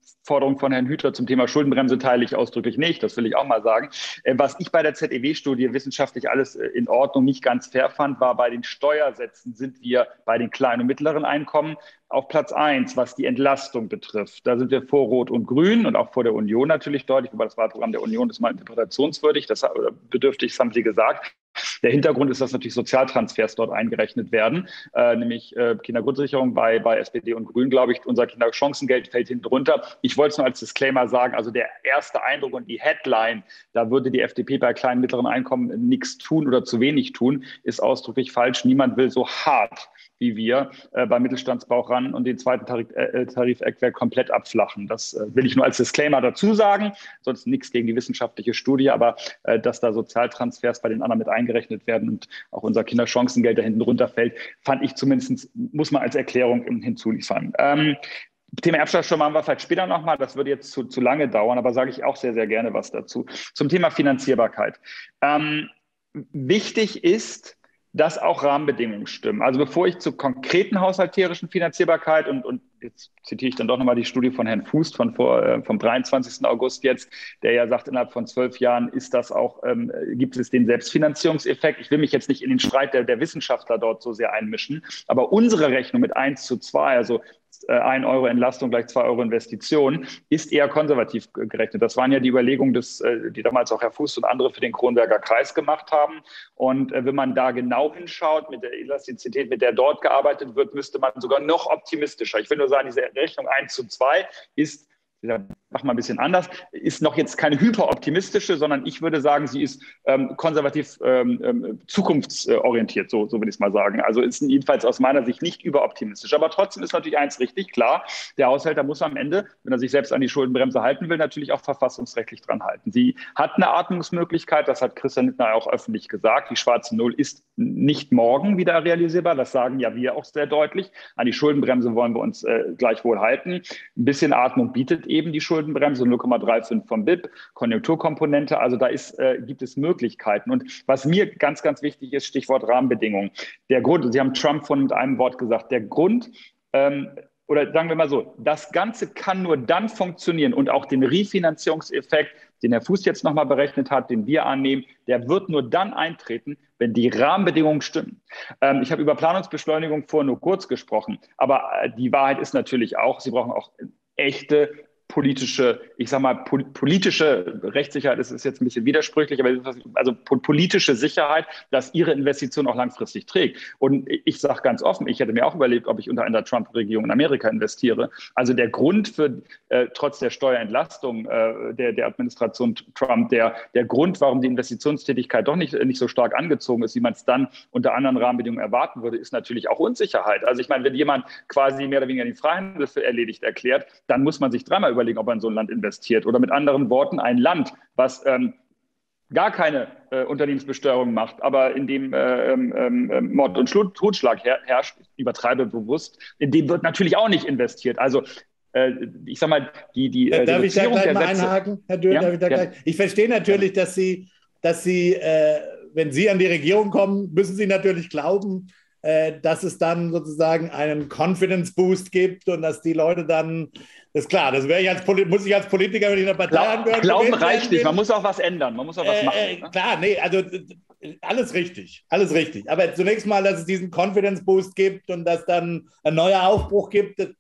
Forderung von Herrn Hüter zum Thema Schuldenbremse teile ich ausdrücklich nicht, das will ich auch mal sagen. Was ich bei der Z E W-Studie wissenschaftlich alles in Ordnung nicht ganz fair fand, war, bei den Steuersätzen sind wir bei den kleinen und mittleren Einkommen auf Platz eins, was die Entlastung betrifft. Da sind wir vor Rot und Grün und auch vor der Union natürlich deutlich, wobei das Wahlprogramm der Union ist mal interpretationswürdig, das bedürftig, das haben Sie gesagt. Der Hintergrund ist, dass natürlich Sozialtransfers dort eingerechnet werden, äh, nämlich äh, Kindergrundsicherung bei, bei S P D und Grünen, glaube ich, unser Kinderchancengeld fällt hinten runter. Ich wollte es nur als Disclaimer sagen, also der erste Eindruck und die Headline, da würde die F D P bei kleinen, mittleren Einkommen nichts tun oder zu wenig tun, ist ausdrücklich falsch. Niemand will so hart wie wir äh, beim Mittelstandsbauch ran und den zweiten Tarif, äh, Tarifeckwerk komplett abflachen. Das äh, will ich nur als Disclaimer dazu sagen, sonst nichts gegen die wissenschaftliche Studie, aber äh, dass da Sozialtransfers bei den anderen mit eingerechnet werden und auch unser Kinderchancengeld da hinten runterfällt, fand ich zumindest, muss man als Erklärung hinzuliefern. Ähm, Thema Erbschaftssteuer machen wir vielleicht später nochmal, das würde jetzt zu, zu lange dauern, aber sage ich auch sehr, sehr gerne was dazu. Zum Thema Finanzierbarkeit. Ähm, wichtig ist, dass auch Rahmenbedingungen stimmen. Also bevor ich zur konkreten haushalterischen Finanzierbarkeit und, und jetzt zitiere ich dann doch nochmal die Studie von Herrn Fuß von vor, äh, vom dreiundzwanzigsten August jetzt, der ja sagt, innerhalb von zwölf Jahren ist das auch, ähm, gibt es den Selbstfinanzierungseffekt. Ich will mich jetzt nicht in den Streit der, der Wissenschaftler dort so sehr einmischen, aber unsere Rechnung mit eins zu zwei, also ein Euro Entlastung gleich zwei Euro Investition, ist eher konservativ gerechnet. Das waren ja die Überlegungen, des, die damals auch Herr Fuß und andere für den Kronberger Kreis gemacht haben. Und wenn man da genau hinschaut, mit der Elastizität, mit der dort gearbeitet wird, müsste man sogar noch optimistischer. Ich will nur sagen, diese Rechnung eins zu zwei ist, mach mal ein bisschen anders, ist noch jetzt keine hyperoptimistische, sondern ich würde sagen, sie ist ähm, konservativ ähm, zukunftsorientiert, so, so will ich es mal sagen. Also ist jedenfalls aus meiner Sicht nicht überoptimistisch. Aber trotzdem ist natürlich eins richtig, klar, der Haushälter muss am Ende, wenn er sich selbst an die Schuldenbremse halten will, natürlich auch verfassungsrechtlich dran halten. Sie hat eine Atmungsmöglichkeit, das hat Christian Lindner auch öffentlich gesagt. Die schwarze Null ist nicht morgen wieder realisierbar, das sagen ja wir auch sehr deutlich. An die Schuldenbremse wollen wir uns äh, gleichwohl halten. Ein bisschen Atmung bietet eben die Schuldenbremse, null Komma fünfunddreißig vom B I P, Konjunkturkomponente, also da ist, äh, gibt es Möglichkeiten. Und was mir ganz, ganz wichtig ist, Stichwort Rahmenbedingungen. Der Grund, Sie haben Trump von mit einem Wort gesagt, der Grund, ähm, oder sagen wir mal so, das Ganze kann nur dann funktionieren und auch den Refinanzierungseffekt, den Herr Fuß jetzt nochmal berechnet hat, den wir annehmen, der wird nur dann eintreten, wenn die Rahmenbedingungen stimmen. Ähm, ich habe über Planungsbeschleunigung vorher nur kurz gesprochen, aber äh, die Wahrheit ist natürlich auch, Sie brauchen auch echte politische, ich sag mal, pol politische Rechtssicherheit, das ist jetzt ein bisschen widersprüchlich, aber also politische Sicherheit, dass ihre Investition auch langfristig trägt. Und ich sage ganz offen, ich hätte mir auch überlegt, ob ich unter einer Trump-Regierung in Amerika investiere. Also der Grund für, äh, trotz der Steuerentlastung äh, der, der Administration Trump, der, der Grund, warum die Investitionstätigkeit doch nicht, nicht so stark angezogen ist, wie man es dann unter anderen Rahmenbedingungen erwarten würde, ist natürlich auch Unsicherheit. Also ich meine, wenn jemand quasi mehr oder weniger den Freihandel für erledigt erklärt, dann muss man sich dreimal überlegen, ob man in so ein Land investiert. Oder mit anderen Worten, ein Land, was ähm, gar keine äh, Unternehmensbesteuerung macht, aber in dem äh, äh, Mord und Totschlag her herrscht, ich übertreibe bewusst, in dem wird natürlich auch nicht investiert. Also äh, ich sage mal, die, die
äh, Darf ich da gleich mal einhaken, Herr Dürr? Ja? Darf ich da gleich? Ich verstehe natürlich, dass Sie, dass Sie äh, wenn Sie an die Regierung kommen, müssen Sie natürlich glauben, äh, dass es dann sozusagen einen Confidence-Boost gibt und dass die Leute dann, das ist klar, das wäre ich als muss ich als Politiker, wenn ich in der Partei angehören.
Glauben reicht nicht, man muss auch was ändern, man muss auch was machen.
Äh, ne? Klar, nee, also alles richtig, alles richtig. Aber zunächst mal, dass es diesen Confidence-Boost gibt und dass dann ein neuer Aufbruch gibt, das,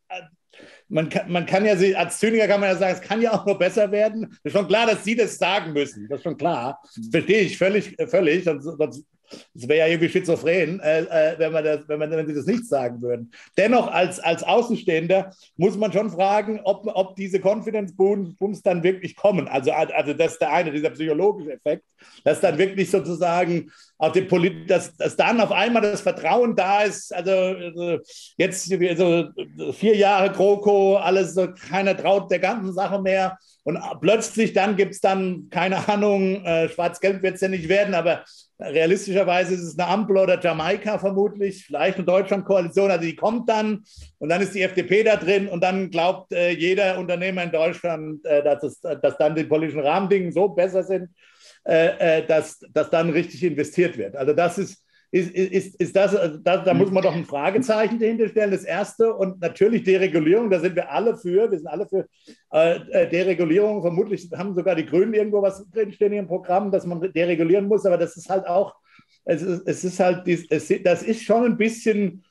Man kann, man kann ja, als Zyniker kann man ja sagen, es kann ja auch nur besser werden. Das ist schon klar, dass Sie das sagen müssen. Das ist schon klar. Das verstehe ich völlig, völlig. Sonst, sonst, das wäre ja irgendwie schizophren, äh, wenn, man das, wenn, man, wenn Sie das nicht sagen würden. Dennoch, als, als Außenstehender muss man schon fragen, ob, ob diese Confidence-Booms dann wirklich kommen. Also, also das ist der eine, dieser psychologische Effekt, dass dann wirklich sozusagen auch die Polit dass, dass dann auf einmal das Vertrauen da ist. Also, also jetzt also vier Jahre GroKo, alles so, keiner traut der ganzen Sache mehr. Und plötzlich dann gibt es dann, keine Ahnung, äh, schwarz-gelb wird es ja nicht werden, aber realistischerweise ist es eine Ampel oder Jamaika vermutlich, vielleicht eine Deutschland-Koalition, also die kommt dann und dann ist die F D P da drin und dann glaubt äh, jeder Unternehmer in Deutschland, äh, dass, es, dass dann die politischen Rahmenbedingungen so besser sind, äh, äh, dass, dass dann richtig investiert wird. Also das ist ist, ist, ist das, also da, da muss man doch ein Fragezeichen dahinter stellen, das Erste. Und natürlich Deregulierung, da sind wir alle für, wir sind alle für äh, Deregulierung. Vermutlich haben sogar die Grünen irgendwo was drinstehen in ihrem Programm, dass man deregulieren muss, aber das ist halt auch, es ist, es ist halt, es, das ist schon ein bisschen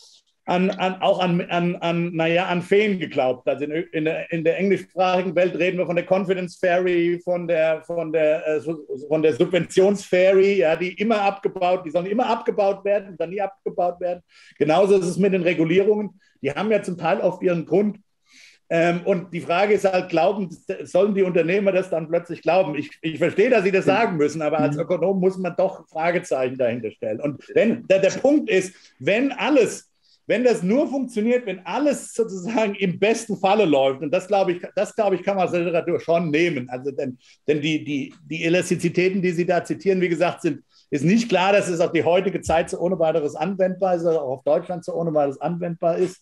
an, an, auch an, an, an, naja, an Feen geglaubt. Also in, in, der, in der englischsprachigen Welt reden wir von der Confidence Fairy, von der, von der, äh, von der Subventionsfairy, ja, die immer abgebaut, die sollen immer abgebaut werden, dann nie abgebaut werden. Genauso ist es mit den Regulierungen. Die haben ja zum Teil oft ihren Grund. Ähm, und die Frage ist halt, glauben, sollen die Unternehmer das dann plötzlich glauben? Ich, ich verstehe, dass sie das sagen müssen, aber als Ökonom muss man doch Fragezeichen dahinter stellen. Und wenn, der, der Punkt ist, wenn alles Wenn das nur funktioniert, wenn alles sozusagen im besten Falle läuft, und das glaube ich, das glaube ich, kann man aus der Literatur schon nehmen. Also denn, denn die, die, die Elastizitäten, die Sie da zitieren, wie gesagt, sind, ist nicht klar, dass es auf die heutige Zeit so ohne weiteres anwendbar ist, oder auch auf Deutschland so ohne weiteres anwendbar ist.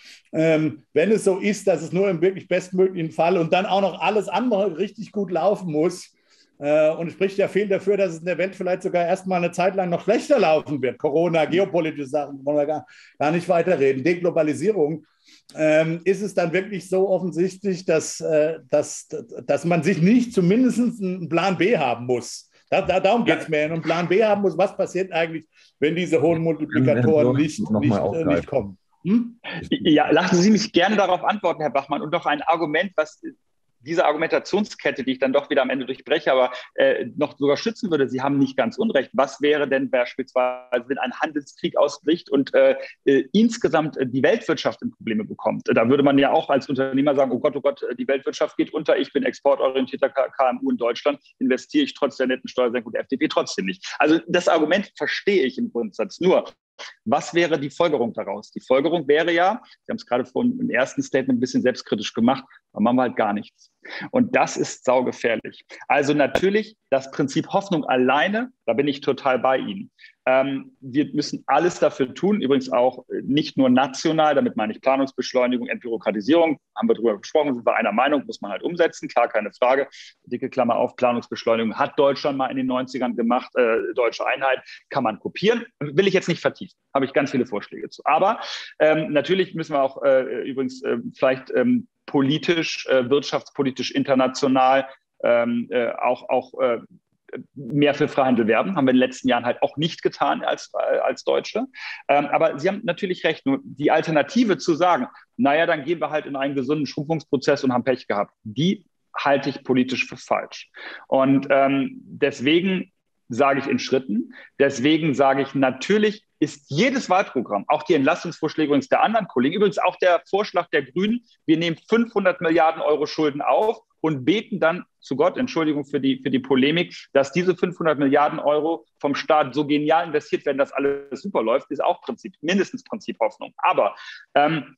Ähm, wenn es so ist, dass es nur im wirklich bestmöglichen Fall und dann auch noch alles andere richtig gut laufen muss, und es spricht ja viel dafür, dass es in der Welt vielleicht sogar erstmal eine Zeit lang noch schlechter laufen wird. Corona, geopolitische Sachen, wollen wir gar, gar nicht weiterreden. Deglobalisierung. Ähm, ist es dann wirklich so offensichtlich, dass, äh, dass, dass man sich nicht zumindest einen Plan B haben muss? Da, da, darum geht es mir. Einen Plan B haben muss, was passiert eigentlich, wenn diese hohen Multiplikatoren nicht, nicht, äh, nicht kommen?
Hm? Ja, lassen Sie mich gerne darauf antworten, Herr Bachmann. Und noch ein Argument, was diese Argumentationskette, die ich dann doch wieder am Ende durchbreche, aber äh, noch sogar schützen würde. Sie haben nicht ganz unrecht. Was wäre denn beispielsweise, wenn ein Handelskrieg ausbricht und äh, äh, insgesamt die Weltwirtschaft in Probleme bekommt? Da würde man ja auch als Unternehmer sagen, oh Gott, oh Gott, die Weltwirtschaft geht unter, ich bin exportorientierter K M U in Deutschland, investiere ich trotz der netten Steuersenkung der F D P trotzdem nicht. Also das Argument verstehe ich im Grundsatz. Nur, was wäre die Folgerung daraus? Die Folgerung wäre ja, Sie haben es gerade vorhin im ersten Statement ein bisschen selbstkritisch gemacht, dann machen wir halt gar nichts. Und das ist saugefährlich. Also natürlich das Prinzip Hoffnung alleine, da bin ich total bei Ihnen. Ähm, wir müssen alles dafür tun, übrigens auch nicht nur national, damit meine ich Planungsbeschleunigung, Entbürokratisierung, haben wir darüber gesprochen, sind wir einer Meinung, muss man halt umsetzen, klar, keine Frage. Dicke Klammer auf, Planungsbeschleunigung hat Deutschland mal in den neunzigern gemacht, äh, deutsche Einheit, kann man kopieren, will ich jetzt nicht vertiefen, habe ich ganz viele Vorschläge zu. Aber ähm, natürlich müssen wir auch äh, übrigens äh, vielleicht ähm, politisch, äh, wirtschaftspolitisch, international ähm, äh, auch, auch äh, mehr für Freihandel werben. Haben wir in den letzten Jahren halt auch nicht getan als, äh, als Deutsche. Ähm, aber Sie haben natürlich recht. Nur die Alternative zu sagen, naja, dann gehen wir halt in einen gesunden Schrumpfungsprozess und haben Pech gehabt, die halte ich politisch für falsch. Und ähm, deswegen sage ich in Schritten. Deswegen sage ich, natürlich ist jedes Wahlprogramm, auch die Entlastungsvorschläge übrigens der anderen Kollegen, übrigens auch der Vorschlag der Grünen, wir nehmen fünfhundert Milliarden Euro Schulden auf und beten dann zu Gott, Entschuldigung für die, für die Polemik, dass diese fünfhundert Milliarden Euro vom Staat so genial investiert werden, dass alles super läuft, ist auch Prinzip, mindestens Prinzip Hoffnung. Aber ähm,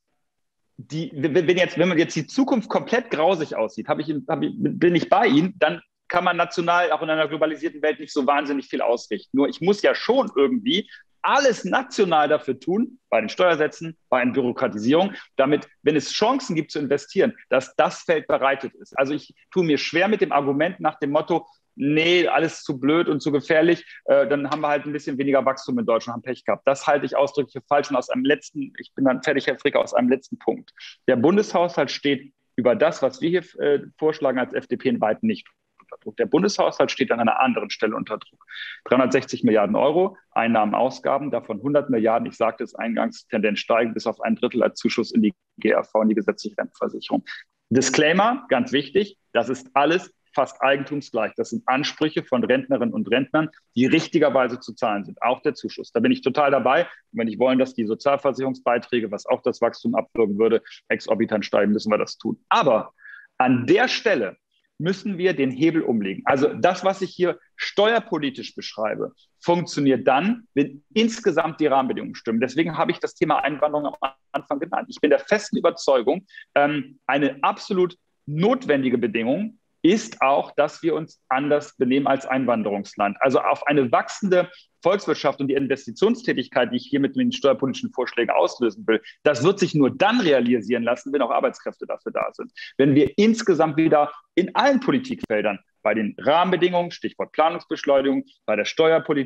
die, wenn, jetzt, wenn man jetzt die Zukunft komplett grausig aussieht, hab ich, hab ich, bin ich bei Ihnen, dann kann man national auch in einer globalisierten Welt nicht so wahnsinnig viel ausrichten. Nur ich muss ja schon irgendwie alles national dafür tun, bei den Steuersätzen, bei der Bürokratisierung, damit, wenn es Chancen gibt zu investieren, dass das Feld bereitet ist. Also ich tue mir schwer mit dem Argument nach dem Motto, nee, alles zu blöd und zu gefährlich, äh, dann haben wir halt ein bisschen weniger Wachstum in Deutschland, haben Pech gehabt. Das halte ich ausdrücklich für falsch. Und aus einem letzten, ich bin dann fertig, Herr Fricke, aus einem letzten Punkt. Der Bundeshaushalt steht über das, was wir hier äh, vorschlagen als F D P, in Weitem nicht unter Druck. Der Bundeshaushalt steht an einer anderen Stelle unter Druck. dreihundertsechzig Milliarden Euro, Einnahmen, Ausgaben, davon hundert Milliarden, ich sagte es eingangs, Tendenz steigend bis auf ein Drittel als Zuschuss in die G R V, in die gesetzliche Rentenversicherung. Disclaimer, ganz wichtig, das ist alles fast eigentumsgleich. Das sind Ansprüche von Rentnerinnen und Rentnern, die richtigerweise zu zahlen sind, auch der Zuschuss. Da bin ich total dabei. Und wenn ich wollen, dass die Sozialversicherungsbeiträge, was auch das Wachstum abwirken würde, exorbitant steigen, müssen wir das tun. Aber an der Stelle müssen wir den Hebel umlegen. Also das, was ich hier steuerpolitisch beschreibe, funktioniert dann, wenn insgesamt die Rahmenbedingungen stimmen. Deswegen habe ich das Thema Einwanderung am Anfang genannt. Ich bin der festen Überzeugung, eine absolut notwendige Bedingung ist auch, dass wir uns anders benehmen als Einwanderungsland. Also auf eine wachsende Volkswirtschaft und die Investitionstätigkeit, die ich hier mit den steuerpolitischen Vorschlägen auslösen will, das wird sich nur dann realisieren lassen, wenn auch Arbeitskräfte dafür da sind. Wenn wir insgesamt wieder in allen Politikfeldern, bei den Rahmenbedingungen, Stichwort Planungsbeschleunigung, bei der Steuerpolitik,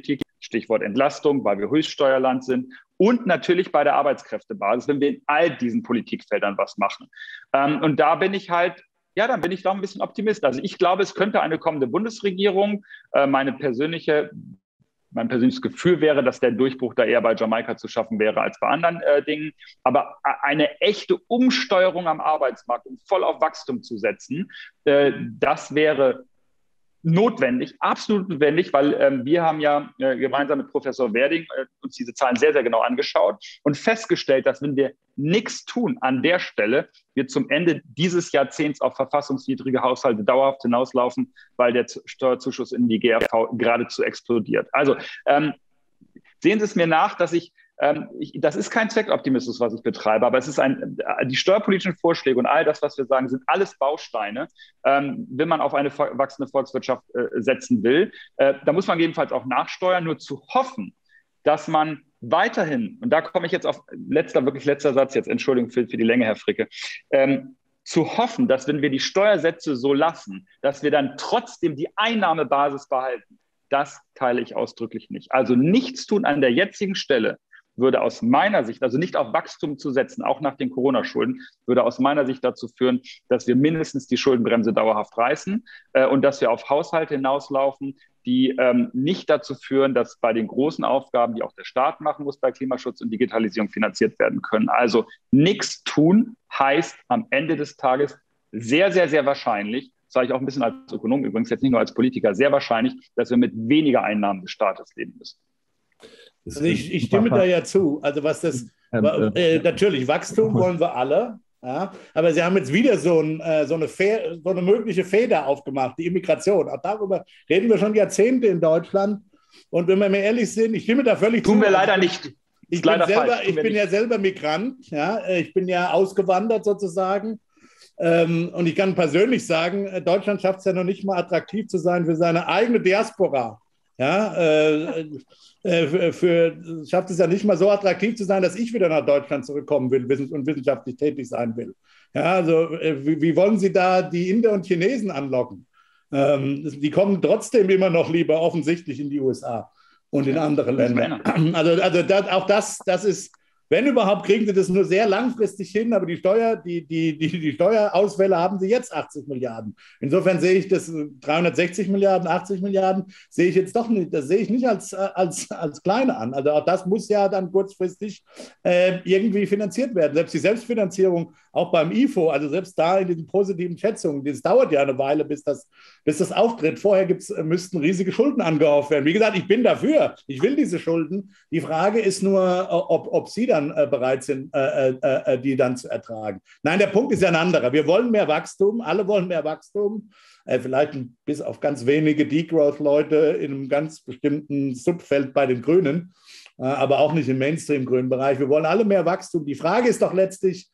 Stichwort Entlastung, weil wir Höchststeuerland sind. Und natürlich bei der Arbeitskräftebasis, wenn wir in all diesen Politikfeldern was machen. Ähm, und da bin ich halt, ja, dann bin ich da ein bisschen Optimist. Also ich glaube, es könnte eine kommende Bundesregierung, äh, meine persönliche Mein persönliches Gefühl wäre, dass der Durchbruch da eher bei Jamaika zu schaffen wäre als bei anderen äh, Dingen. Aber eine echte Umsteuerung am Arbeitsmarkt, um voll auf Wachstum zu setzen, äh, das wäre notwendig, absolut notwendig, weil äh, wir haben ja äh, gemeinsam mit Professor Werding äh, uns diese Zahlen sehr, sehr genau angeschaut und festgestellt, dass wenn wir nichts tun an der Stelle, wir zum Ende dieses Jahrzehnts auf verfassungswidrige Haushalte dauerhaft hinauslaufen, weil der Steuerzuschuss in die G R V geradezu explodiert. Also ähm, sehen Sie es mir nach, dass ich Ähm, ich, das ist kein Zweckoptimismus, was ich betreibe, aber es ist ein, die steuerpolitischen Vorschläge und all das, was wir sagen, sind alles Bausteine, ähm, wenn man auf eine wachsende Volkswirtschaft äh, setzen will. Äh, da muss man jedenfalls auch nachsteuern, nur zu hoffen, dass man weiterhin, und da komme ich jetzt auf letzter, wirklich letzter Satz jetzt, Entschuldigung für, für die Länge, Herr Fricke, ähm, zu hoffen, dass wenn wir die Steuersätze so lassen, dass wir dann trotzdem die Einnahmebasis behalten, das teile ich ausdrücklich nicht. Also nichts tun an der jetzigen Stelle würde aus meiner Sicht, also nicht auf Wachstum zu setzen, auch nach den Corona-Schulden, würde aus meiner Sicht dazu führen, dass wir mindestens die Schuldenbremse dauerhaft reißen äh, und dass wir auf Haushalte hinauslaufen, die ähm, nicht dazu führen, dass bei den großen Aufgaben, die auch der Staat machen muss, bei Klimaschutz und Digitalisierung finanziert werden können. Also nichts tun heißt am Ende des Tages sehr, sehr, sehr wahrscheinlich, das sage ich auch ein bisschen als Ökonom, übrigens jetzt nicht nur als Politiker, sehr wahrscheinlich, dass wir mit weniger Einnahmen des Staates leben müssen.
Also ich, ich stimme da ja zu. Also was das, äh, natürlich, Wachstum wollen wir alle, ja, aber Sie haben jetzt wieder so, ein, äh, so, eine Fe- so eine mögliche Feder aufgemacht, die Immigration. Auch darüber reden wir schon Jahrzehnte in Deutschland. Und wenn wir mal ehrlich sind, ich stimme da völlig
Tun
zu.
Tun wir leider nicht.
Ich bin, selber, ich bin ja selber Migrant, ja, ich bin ja ausgewandert sozusagen. Ähm, und ich kann persönlich sagen, Deutschland schafft es ja noch nicht mal attraktiv zu sein für seine eigene Diaspora. Ja, äh, äh, für, schafft es ja nicht mal so attraktiv zu sein, dass ich wieder nach Deutschland zurückkommen will und wissenschaftlich tätig sein will. Ja, also äh, wie, wie wollen Sie da die Inder und Chinesen anlocken? Ähm, die kommen trotzdem immer noch lieber offensichtlich in die U S A und in andere Länder. Also, also das, auch das, das ist, wenn überhaupt, kriegen Sie das nur sehr langfristig hin, aber die, Steuer, die, die, die, die Steuerausfälle haben Sie jetzt achtzig Milliarden. Insofern sehe ich das dreihundertsechzig Milliarden, achtzig Milliarden, sehe ich jetzt doch nicht, das sehe ich nicht als, als, als kleine an. Also auch das muss ja dann kurzfristig äh, irgendwie finanziert werden. Selbst die Selbstfinanzierung, auch beim I F O, also selbst da in diesen positiven Schätzungen, das dauert ja eine Weile, bis das, bis das auftritt. Vorher gibt's, müssten riesige Schulden angehäuft werden. Wie gesagt, ich bin dafür, ich will diese Schulden. Die Frage ist nur, ob, ob Sie dann äh, bereit sind, äh, äh, die dann zu ertragen. Nein, der Punkt ist ja ein anderer. Wir wollen mehr Wachstum, alle wollen mehr Wachstum, äh, vielleicht bis auf ganz wenige Degrowth-Leute in einem ganz bestimmten Subfeld bei den Grünen, äh, aber auch nicht im Mainstream-grünen Bereich. Wir wollen alle mehr Wachstum. Die Frage ist doch letztlich,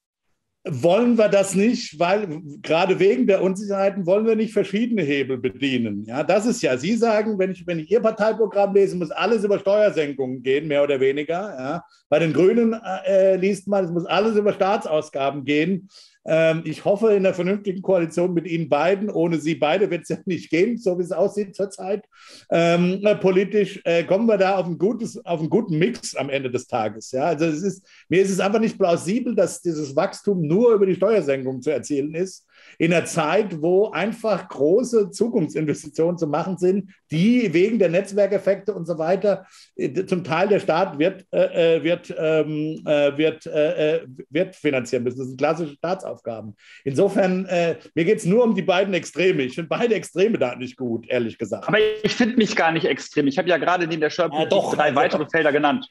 wollen wir das nicht, weil gerade wegen der Unsicherheiten wollen wir nicht verschiedene Hebel bedienen. Ja, das ist ja, Sie sagen, wenn ich, wenn ich Ihr Parteiprogramm lese, muss alles über Steuersenkungen gehen, mehr oder weniger. Ja. Bei den Grünen äh, liest man, es muss alles über Staatsausgaben gehen. Ähm, ich hoffe, in einer vernünftigen Koalition mit Ihnen beiden, ohne Sie beide wird es ja nicht gehen, so wie es aussieht zurzeit. Ähm, politisch äh, kommen wir da auf, ein gutes, auf einen guten Mix am Ende des Tages. Ja. Also es ist, mir ist es einfach nicht plausibel, dass dieses Wachstum nur über die Steuersenkung zu erzielen ist, in einer Zeit, wo einfach große Zukunftsinvestitionen zu machen sind, die wegen der Netzwerkeffekte und so weiter zum Teil der Staat wird, äh, wird, ähm, wird, äh, wird finanzieren müssen. Das sind klassische Staatsaufgaben. Insofern, äh, mir geht es nur um die beiden Extreme. Ich finde beide Extreme da nicht gut, ehrlich gesagt.
Aber ich finde mich gar nicht extrem. Ich habe ja gerade neben der Steuerpolitik
ja,
drei weitere Felder genannt.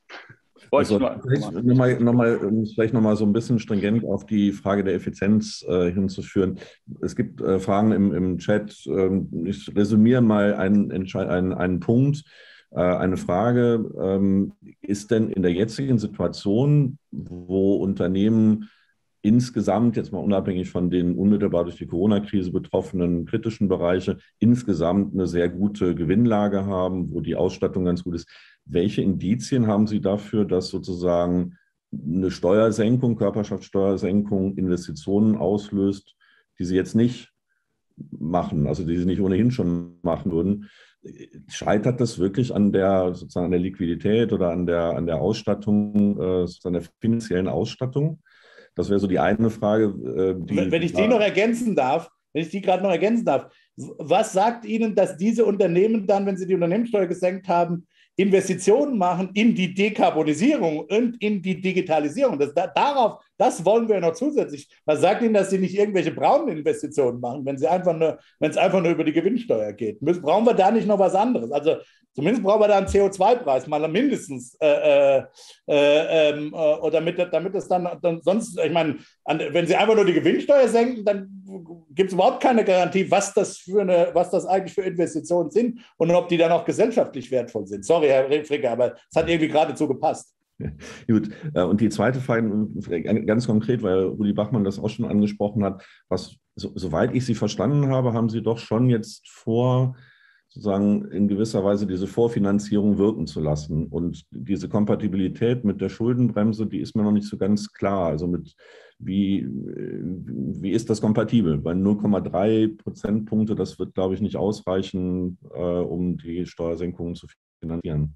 Also, vielleicht nochmal noch mal, vielleicht noch mal so ein bisschen stringent auf die Frage der Effizienz äh, hinzuführen. Es gibt äh, Fragen im, im Chat. Ähm, ich resümiere mal einen, einen, einen Punkt, äh, eine Frage. Ähm, ist denn in der jetzigen Situation, wo Unternehmen insgesamt, jetzt mal unabhängig von den unmittelbar durch die Corona-Krise betroffenen kritischen Bereiche, insgesamt eine sehr gute Gewinnlage haben, wo die Ausstattung ganz gut ist, welche Indizien haben Sie dafür, dass sozusagen eine Steuersenkung, Körperschaftssteuersenkung Investitionen auslöst, die Sie jetzt nicht machen, also die Sie nicht ohnehin schon machen würden? scheitert das wirklich an der, sozusagen an der Liquidität oder an der, an der Ausstattung, äh, sozusagen der finanziellen Ausstattung? Das wäre so die eine Frage. Äh, die,
wenn ich die noch ergänzen darf, wenn ich die gerade noch ergänzen darf, was sagt Ihnen, dass diese Unternehmen dann, wenn sie die Unternehmenssteuer gesenkt haben, Investitionen machen in die Dekarbonisierung und in die Digitalisierung? Das, da, darauf, das wollen wir noch zusätzlich. Was sagt Ihnen, dass Sie nicht irgendwelche braunen Investitionen machen, wenn sie einfach nur, wenn es einfach nur über die Gewinnsteuer geht? Müssen, brauchen wir da nicht noch was anderes? Also zumindest brauchen wir da einen C O zwei Preis, mal mindestens, äh, äh, äh, oder damit, damit es dann, dann sonst, ich meine, an, wenn Sie einfach nur die Gewinnsteuer senken, dann gibt es überhaupt keine Garantie, was das, für eine, was das eigentlich für Investitionen sind und ob die dann auch gesellschaftlich wertvoll sind. Sorry, Herr Fricke, aber es hat irgendwie geradezu gepasst.
Gut, und die zweite Frage, ganz konkret, weil Rudi Bachmann das auch schon angesprochen hat, was, so, soweit ich Sie verstanden habe, haben Sie doch schon jetzt vor, sozusagen in gewisser Weise diese Vorfinanzierung wirken zu lassen. Und diese Kompatibilität mit der Schuldenbremse, die ist mir noch nicht so ganz klar. Also mit wie, wie ist das kompatibel? Weil null Komma drei Prozentpunkte, das wird, glaube ich, nicht ausreichen, äh, um die Steuersenkungen zu finanzieren.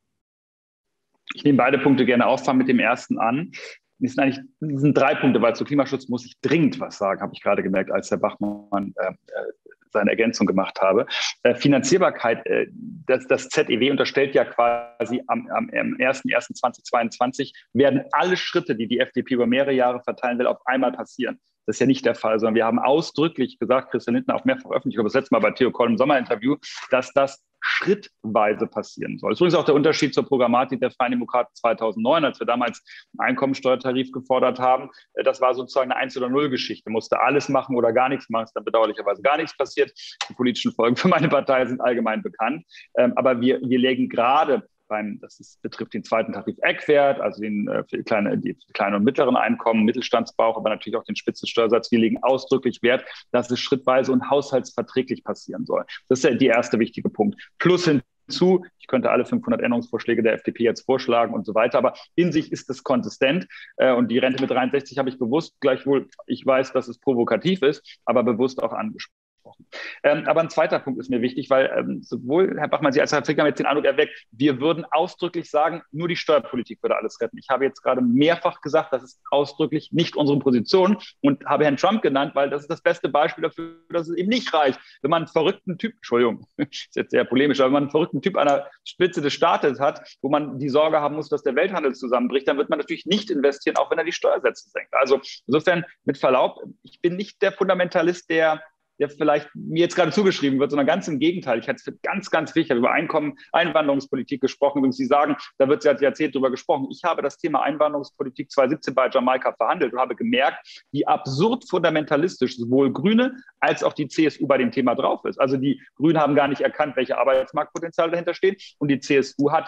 Ich nehme beide Punkte gerne auf, fange mit dem ersten an. Das sind eigentlich das sind drei Punkte, weil zu Klimaschutz muss ich dringend was sagen, habe ich gerade gemerkt, als Herr Bachmann äh, seine Ergänzung gemacht habe. Äh, Finanzierbarkeit, äh, das, das Z E W unterstellt ja quasi am, am, am ersten ersten zweitausendzweiundzwanzig werden alle Schritte, die die F D P über mehrere Jahre verteilen will, auf einmal passieren. Das ist ja nicht der Fall, sondern wir haben ausdrücklich gesagt, Christian Lindner auch mehrfach öffentlich, aber das letzte Mal bei Theo Koll im Sommerinterview, dass das schrittweise passieren soll. Das ist übrigens auch der Unterschied zur Programmatik der Freien Demokraten zweitausendneun, als wir damals einen Einkommensteuertarif gefordert haben. Das war sozusagen eine eins oder null Geschichte. Musste alles machen oder gar nichts machen. Ist dann bedauerlicherweise gar nichts passiert. Die politischen Folgen für meine Partei sind allgemein bekannt. Aber wir, wir legen gerade beim, das ist, betrifft den zweiten Tarifeckwert, also den äh, für kleine, die kleinen und mittleren Einkommen, Mittelstandsbauch, aber natürlich auch den Spitzensteuersatz. Wir legen ausdrücklich Wert, dass es schrittweise und haushaltsverträglich passieren soll. Das ist ja der erste wichtige Punkt. Plus hinzu, ich könnte alle fünfhundert Änderungsvorschläge der F D P jetzt vorschlagen und so weiter, aber in sich ist es konsistent. Äh, und die Rente mit dreiundsechzig habe ich bewusst, gleichwohl, ich weiß, dass es provokativ ist, aber bewusst auch angesprochen. Ähm, aber ein zweiter Punkt ist mir wichtig, weil ähm, sowohl Herr Bachmann, Sie als Herr Fricke haben jetzt den Eindruck erweckt, wir würden ausdrücklich sagen, nur die Steuerpolitik würde alles retten. Ich habe jetzt gerade mehrfach gesagt, das ist ausdrücklich nicht unsere Position und habe Herrn Trump genannt, weil das ist das beste Beispiel dafür, dass es eben nicht reicht. Wenn man einen verrückten Typ, Entschuldigung, ist jetzt sehr polemisch, aber wenn man einen verrückten Typ an der Spitze des Staates hat, wo man die Sorge haben muss, dass der Welthandel zusammenbricht, dann wird man natürlich nicht investieren, auch wenn er die Steuersätze senkt. Also insofern mit Verlaub, ich bin nicht der Fundamentalist, der der vielleicht mir jetzt gerade zugeschrieben wird, sondern ganz im Gegenteil. Ich hätte es für ganz, ganz wichtig, ich habe über Einkommen, Einwanderungspolitik gesprochen. Übrigens, Sie sagen, da wird seit Jahrzehnten drüber gesprochen. Ich habe das Thema Einwanderungspolitik zweitausendsiebzehn bei Jamaika verhandelt und habe gemerkt, wie absurd fundamentalistisch sowohl Grüne als auch die C S U bei dem Thema drauf ist. Also die Grünen haben gar nicht erkannt, welche Arbeitsmarktpotenziale dahinter stehen und die C S U hat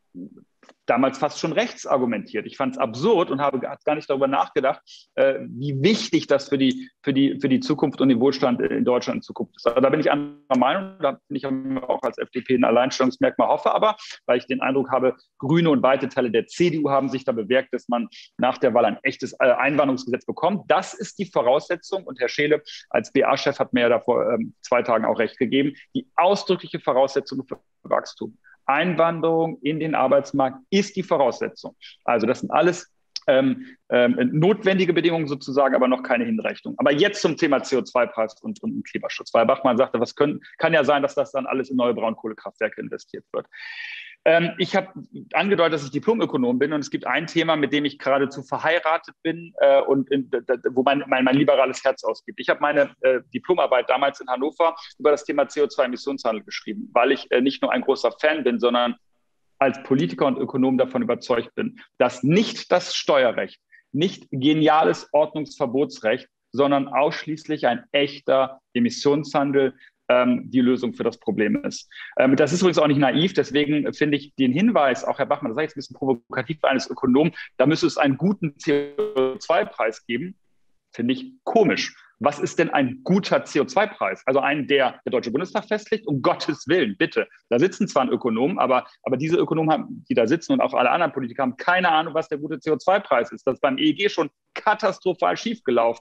damals fast schon rechts argumentiert. Ich fand es absurd und habe gar nicht darüber nachgedacht, äh, wie wichtig das für die, für, die, für die Zukunft und den Wohlstand in Deutschland in Zukunft ist. Also da bin ich anderer Meinung, da bin ich auch als F D P ein Alleinstellungsmerkmal, hoffe aber, weil ich den Eindruck habe, Grüne und weite Teile der C D U haben sich da bewährt, dass man nach der Wahl ein echtes Einwanderungsgesetz bekommt. Das ist die Voraussetzung und Herr Scheele als B A-Chef hat mir ja da vor ähm, zwei Tagen auch recht gegeben, die ausdrückliche Voraussetzung für Wachstum. Einwanderung in den Arbeitsmarkt ist die Voraussetzung. Also das sind alles ähm, ähm, notwendige Bedingungen sozusagen, aber noch keine Hinrechnung. Aber jetzt zum Thema C O zwei Preis und, und Klimaschutz. Weil Bachmann sagte, was können, kann ja sein, dass das dann alles in neue Braunkohlekraftwerke investiert wird. Ähm, ich habe angedeutet, dass ich Diplomökonom bin und es gibt ein Thema, mit dem ich geradezu verheiratet bin äh, und in, wo mein, mein, mein liberales Herz ausgibt. Ich habe meine äh, Diplomarbeit damals in Hannover über das Thema C O zwei Emissionshandel geschrieben, weil ich äh, nicht nur ein großer Fan bin, sondern als Politiker und Ökonom davon überzeugt bin, dass nicht das Steuerrecht, nicht geniales Ordnungsverbotsrecht, sondern ausschließlich ein echter Emissionshandel die Lösung für das Problem ist. Das ist übrigens auch nicht naiv, deswegen finde ich den Hinweis, auch Herr Bachmann, das sage ich jetzt ein bisschen provokativ eines Ökonomen, da müsste es einen guten C O zwei Preis geben, finde ich komisch. Was ist denn ein guter C O zwei Preis? Also einen, der der Deutsche Bundestag festlegt? Um Gottes Willen, bitte. Da sitzen zwar ein Ökonom, aber, aber diese Ökonomen, haben, die da sitzen und auch alle anderen Politiker haben keine Ahnung, was der gute C O zwei Preis ist. Das ist beim E E G schon katastrophal schiefgelaufen.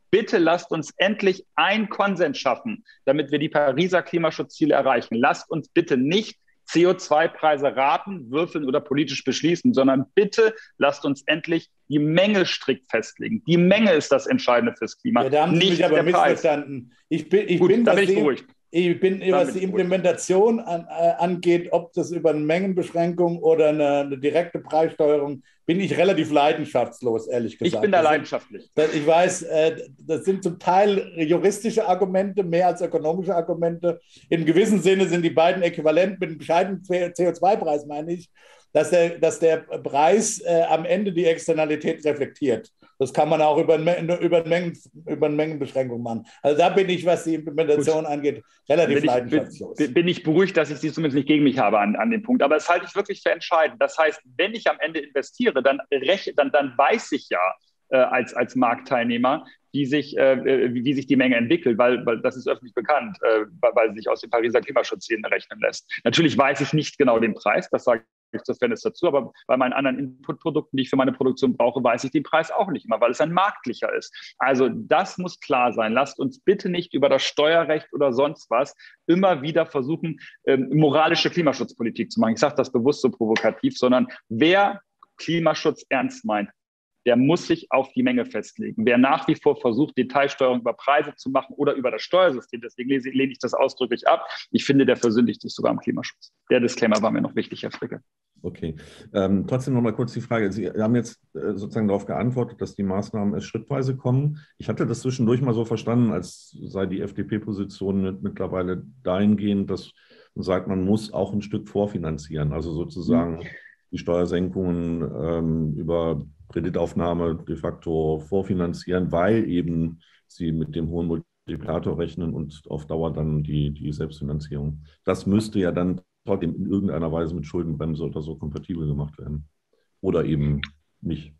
bitte lasst uns endlich einen Konsens schaffen, damit wir die Pariser Klimaschutzziele erreichen. Lasst uns bitte nicht C O zwei Preise raten, würfeln oder politisch beschließen, sondern bitte lasst uns endlich die Menge strikt festlegen. Die Menge ist das Entscheidende fürs Klima.
Ja, da haben Sie
nicht
mich aber
der
missverstanden. Ich bin, ich
Gut,
bin,
da
was
bin ich
Sie,
beruhigt.
Ich bin,
Dann
was
bin
die
ich
Implementation an, äh, angeht, ob das über eine Mengenbeschränkung oder eine, eine direkte Preissteuerung, bin ich relativ leidenschaftslos, ehrlich gesagt.
Ich bin da
Das sind-
leidenschaftlich.
das, ich weiß, äh, das sind zum Teil juristische Argumente, mehr als ökonomische Argumente. In gewissem Sinne sind die beiden äquivalent mit einem bescheidenen C O zwei Preis, meine ich, dass der, dass der Preis äh, am Ende die Externalität reflektiert. Das kann man auch über, eine, über, Mengen, über eine Mengenbeschränkung machen. Also da bin ich, was die Implementation Gut. angeht, relativ
bin ich,
leidenschaftslos.
Bin, bin ich beruhigt, dass ich sie zumindest nicht gegen mich habe an, an dem Punkt. Aber das halte ich wirklich für entscheidend. Das heißt, wenn ich am Ende investiere, dann, rech, dann, dann weiß ich ja äh, als, als Marktteilnehmer, wie sich, äh, wie, wie sich die Menge entwickelt, weil, weil das ist öffentlich bekannt, äh, weil, weil sich aus den Pariser Klimaschutzzielen rechnen lässt. Natürlich weiß ich nicht genau den Preis, das sage ich zur Fairness dazu, aber bei meinen anderen Inputprodukten, die ich für meine Produktion brauche, weiß ich den Preis auch nicht immer, weil es ein marktlicher ist. Also das muss klar sein. Lasst uns bitte nicht über das Steuerrecht oder sonst was immer wieder versuchen, ähm, moralische Klimaschutzpolitik zu machen. Ich sage das bewusst so provokativ, sondern wer Klimaschutz ernst meint, der muss sich auf die Menge festlegen. Wer nach wie vor versucht, Detailsteuerung über Preise zu machen oder über das Steuersystem, deswegen lehne ich das ausdrücklich ab, ich finde, der versündigt sich sogar am Klimaschutz. Der Disclaimer war mir noch wichtig, Herr Fricke.
Okay. Ähm, trotzdem noch mal kurz die Frage. Sie haben jetzt äh, sozusagen darauf geantwortet, dass die Maßnahmen erst schrittweise kommen. Ich hatte das zwischendurch mal so verstanden, als sei die F D P-Position mit, mittlerweile dahingehend, dass man sagt, man muss auch ein Stück vorfinanzieren. Also sozusagen mhm. die Steuersenkungen ähm, über Kreditaufnahme de facto vorfinanzieren, weil eben sie mit dem hohen Multiplikator rechnen und auf Dauer dann die, die Selbstfinanzierung. Das müsste ja dann trotzdem in irgendeiner Weise mit Schuldenbremse oder so kompatibel gemacht werden. Oder eben nicht.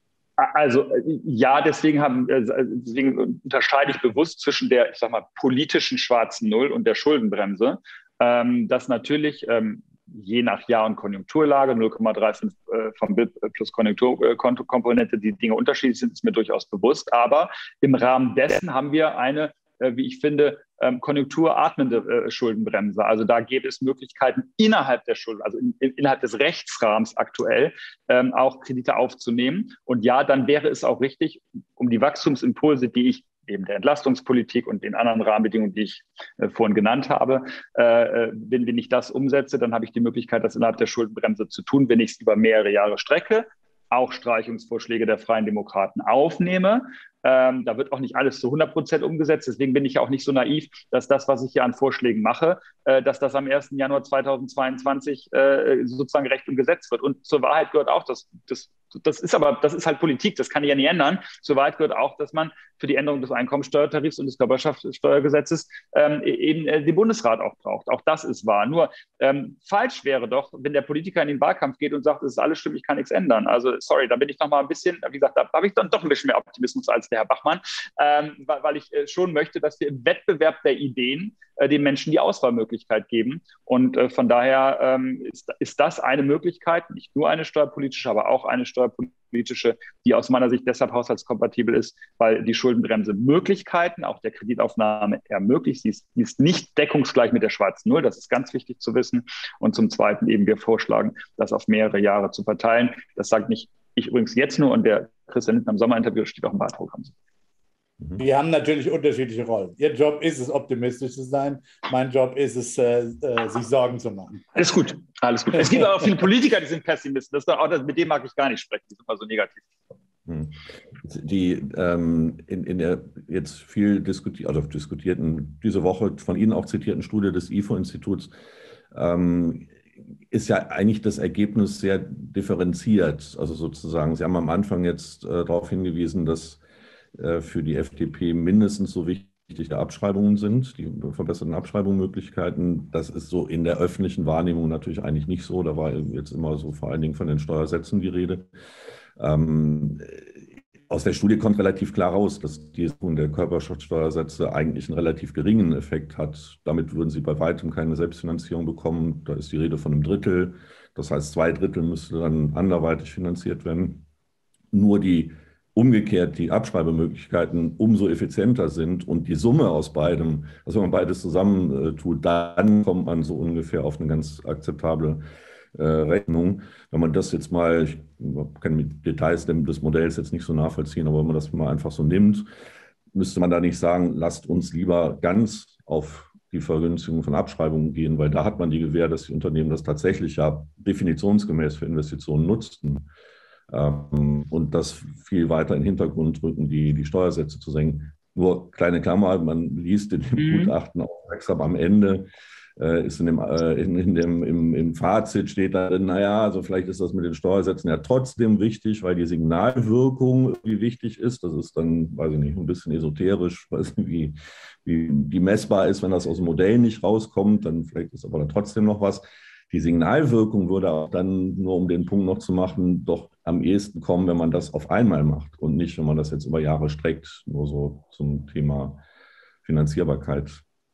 Also ja, deswegen, haben, deswegen unterscheide ich bewusst zwischen der, ich sag mal, politischen schwarzen Null und der Schuldenbremse, ähm, dass natürlich ähm, je nach Jahr und Konjunkturlage null Komma fünfunddreißig äh, vom B I P plus Konjunkturkomponente die Dinge unterschiedlich sind, ist mir durchaus bewusst. Aber im Rahmen dessen haben wir eine, äh, wie ich finde, ähm, konjunkturatmende äh, Schuldenbremse. Also da gäbe es Möglichkeiten innerhalb der Schulden, also in, in, innerhalb des Rechtsrahmens aktuell ähm, auch Kredite aufzunehmen. Und ja, dann wäre es auch richtig, um die Wachstumsimpulse, die ich eben der Entlastungspolitik und den anderen Rahmenbedingungen, die ich äh, vorhin genannt habe. Äh, wenn, wenn ich das umsetze, dann habe ich die Möglichkeit, das innerhalb der Schuldenbremse zu tun, wenn ich es über mehrere Jahre strecke, auch Streichungsvorschläge der Freien Demokraten aufnehme. Ähm, da wird auch nicht alles zu hundert Prozent umgesetzt. Deswegen bin ich ja auch nicht so naiv, dass das, was ich hier an Vorschlägen mache, äh, dass das am ersten Januar zweitausendzweiundzwanzig äh, sozusagen Recht und Gesetz wird. Und zur Wahrheit gehört auch, dass das Das ist aber, das ist halt Politik, das kann ich ja nicht ändern. Zur Wahrheit gehört auch, dass man für die Änderung des Einkommensteuertarifs und des Körperschaftssteuergesetzes ähm, eben äh, den Bundesrat auch braucht. Auch das ist wahr. Nur ähm, falsch wäre doch, wenn der Politiker in den Wahlkampf geht und sagt, es ist alles stimmt, ich kann nichts ändern. Also sorry, da bin ich noch mal ein bisschen, wie gesagt, da habe ich dann doch ein bisschen mehr Optimismus als der Herr Bachmann, ähm, weil, weil ich äh, schon möchte, dass wir im Wettbewerb der Ideen äh, den Menschen die Auswahlmöglichkeit geben. Und äh, von daher ähm, ist, ist das eine Möglichkeit, nicht nur eine steuerpolitische, aber auch eine steuerpolitische, die aus meiner Sicht deshalb haushaltskompatibel ist, weil die Schuldenbremse Möglichkeiten auch der Kreditaufnahme ermöglicht. Sie ist, sie ist nicht deckungsgleich mit der schwarzen Null, das ist ganz wichtig zu wissen. Und zum Zweiten eben wir vorschlagen, das auf mehrere Jahre zu verteilen. Das sagt nicht ich übrigens jetzt nur und der Christian Lindner im Sommerinterview steht auch im Wahlprogramm.
Die haben natürlich unterschiedliche Rollen. Ihr Job ist es, optimistisch zu sein. Mein Job ist es, äh, äh, sich Sorgen zu machen.
Alles gut, alles gut. Es gibt auch viele Politiker, die sind Pessimisten. Das ist doch auch, das, mit dem mag ich gar nicht sprechen. Die sind immer so negativ.
Die ähm, in, in der jetzt viel diskutiert, also diskutierten, diese Woche von Ihnen auch zitierten Studie des I F O-Instituts ähm, ist ja eigentlich das Ergebnis sehr differenziert. Also sozusagen, Sie haben am Anfang jetzt äh, darauf hingewiesen, dass für die F D P mindestens so wichtig die Abschreibungen sind, die verbesserten Abschreibungsmöglichkeiten. Das ist so in der öffentlichen Wahrnehmung natürlich eigentlich nicht so. Da war jetzt immer so vor allen Dingen von den Steuersätzen die Rede. Ähm, aus der Studie kommt relativ klar raus, dass die Erhöhung der Körperschaftsteuersätze eigentlich einen relativ geringen Effekt hat. Damit würden Sie bei weitem keine Selbstfinanzierung bekommen. Da ist die Rede von einem Drittel. Das heißt, zwei Drittel müsste dann anderweitig finanziert werden. Nur die umgekehrt die Abschreibemöglichkeiten umso effizienter sind und die Summe aus beidem, also wenn man beides zusammen äh, tut, dann kommt man so ungefähr auf eine ganz akzeptable äh, Rechnung. Wenn man das jetzt mal, ich kann mit Details des Modells jetzt nicht so nachvollziehen, aber wenn man das mal einfach so nimmt, müsste man da nicht sagen, lasst uns lieber ganz auf die Vergünstigung von Abschreibungen gehen, weil da hat man die Gewähr, dass die Unternehmen das tatsächlich ja definitionsgemäß für Investitionen nutzten. Und das viel weiter in den Hintergrund rücken, die, die Steuersätze zu senken. Nur kleine Klammer, man liest in dem mhm. Gutachten aufmerksam am Ende, äh, ist in dem, äh, in, in dem, im, im Fazit steht da drin, naja, also vielleicht ist das mit den Steuersätzen ja trotzdem wichtig, weil die Signalwirkung irgendwie wichtig ist. Das ist dann, weiß ich nicht, ein bisschen esoterisch, weiß nicht, wie, wie die messbar ist, wenn das aus dem Modell nicht rauskommt, dann vielleicht ist aber dann trotzdem noch was. Die Signalwirkung würde auch dann, nur um den Punkt noch zu machen, doch am ehesten kommen, wenn man das auf einmal macht und nicht, wenn man das jetzt über Jahre streckt, nur so zum Thema Finanzierbarkeit.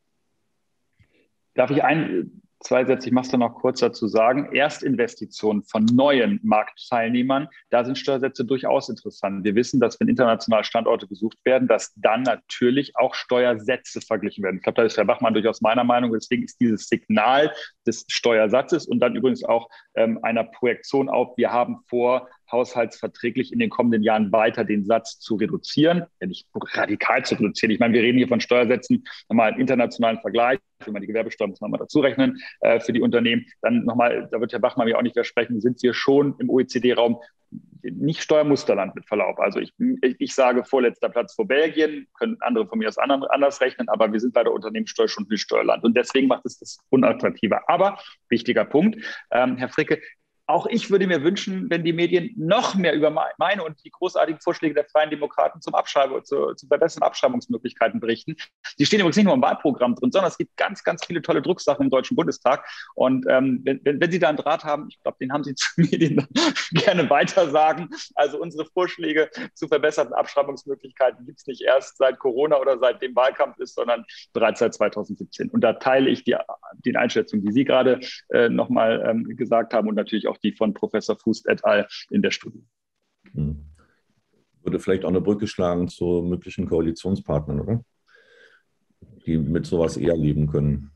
Darf ich ein, zwei Sätze, ich mache es dann noch kurz dazu sagen. Erstinvestitionen von neuen Marktteilnehmern, da sind Steuersätze durchaus interessant. Wir wissen, dass wenn internationale Standorte gesucht werden, dass dann natürlich auch Steuersätze verglichen werden. Ich glaube, da ist Herr Bachmann durchaus meiner Meinung. Deswegen ist dieses Signal des Steuersatzes und dann übrigens auch ähm, einer Projektion auf, wir haben vor, haushaltsverträglich in den kommenden Jahren weiter den Satz zu reduzieren, ja nicht radikal zu reduzieren. Ich meine, wir reden hier von Steuersätzen, nochmal im internationalen Vergleich, wenn man die Gewerbesteuer muss man mal dazu rechnen, äh, für die Unternehmen. Dann nochmal, da wird Herr Bachmann mir auch nicht widersprechen, sind wir schon im O E C D-Raum nicht Steuermusterland mit Verlaub. Also ich, ich sage vorletzter Platz vor Belgien, können andere von mir das anders rechnen, aber wir sind bei der Unternehmenssteuer schon Höchststeuerland und deswegen macht es das unattraktiver. Aber wichtiger Punkt, ähm, Herr Fricke, auch ich würde mir wünschen, wenn die Medien noch mehr über meine und die großartigen Vorschläge der Freien Demokraten zum Abschreibung, zu, zu verbesserten Abschreibungsmöglichkeiten berichten. Die stehen übrigens nicht nur im Wahlprogramm drin, sondern es gibt ganz, ganz viele tolle Drucksachen im Deutschen Bundestag. Und ähm, wenn, wenn Sie da einen Draht haben, ich glaube, den haben Sie zu Medien gerne weitersagen. Also unsere Vorschläge zu verbesserten Abschreibungsmöglichkeiten gibt es nicht erst seit Corona oder seit dem Wahlkampf ist, sondern bereits seit zweitausendsiebzehn. Und da teile ich die, die Einschätzung, die Sie gerade äh, nochmal ähm, gesagt haben und natürlich auch die von Professor Fuß et al. In der Studie.
Hm. Würde vielleicht auch eine Brücke schlagen zu möglichen Koalitionspartnern, oder? Die mit sowas eher leben können.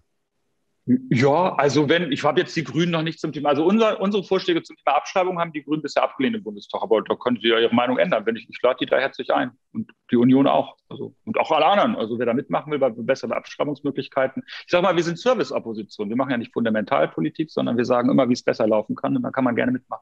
Ja, also wenn, ich habe jetzt die Grünen noch nicht zum Thema, also unser, unsere Vorschläge zum Thema Abschreibung haben die Grünen bisher abgelehnt im Bundestag, aber da können Sie ja Ihre Meinung ändern. Wenn ich, ich lade die da herzlich ein und die Union auch. Also, und auch alle anderen. Also wer da mitmachen will bei besseren Abschreibungsmöglichkeiten. Ich sage mal, wir sind Service-Opposition. Wir machen ja nicht Fundamentalpolitik, sondern wir sagen immer, wie es besser laufen kann und da kann man gerne mitmachen.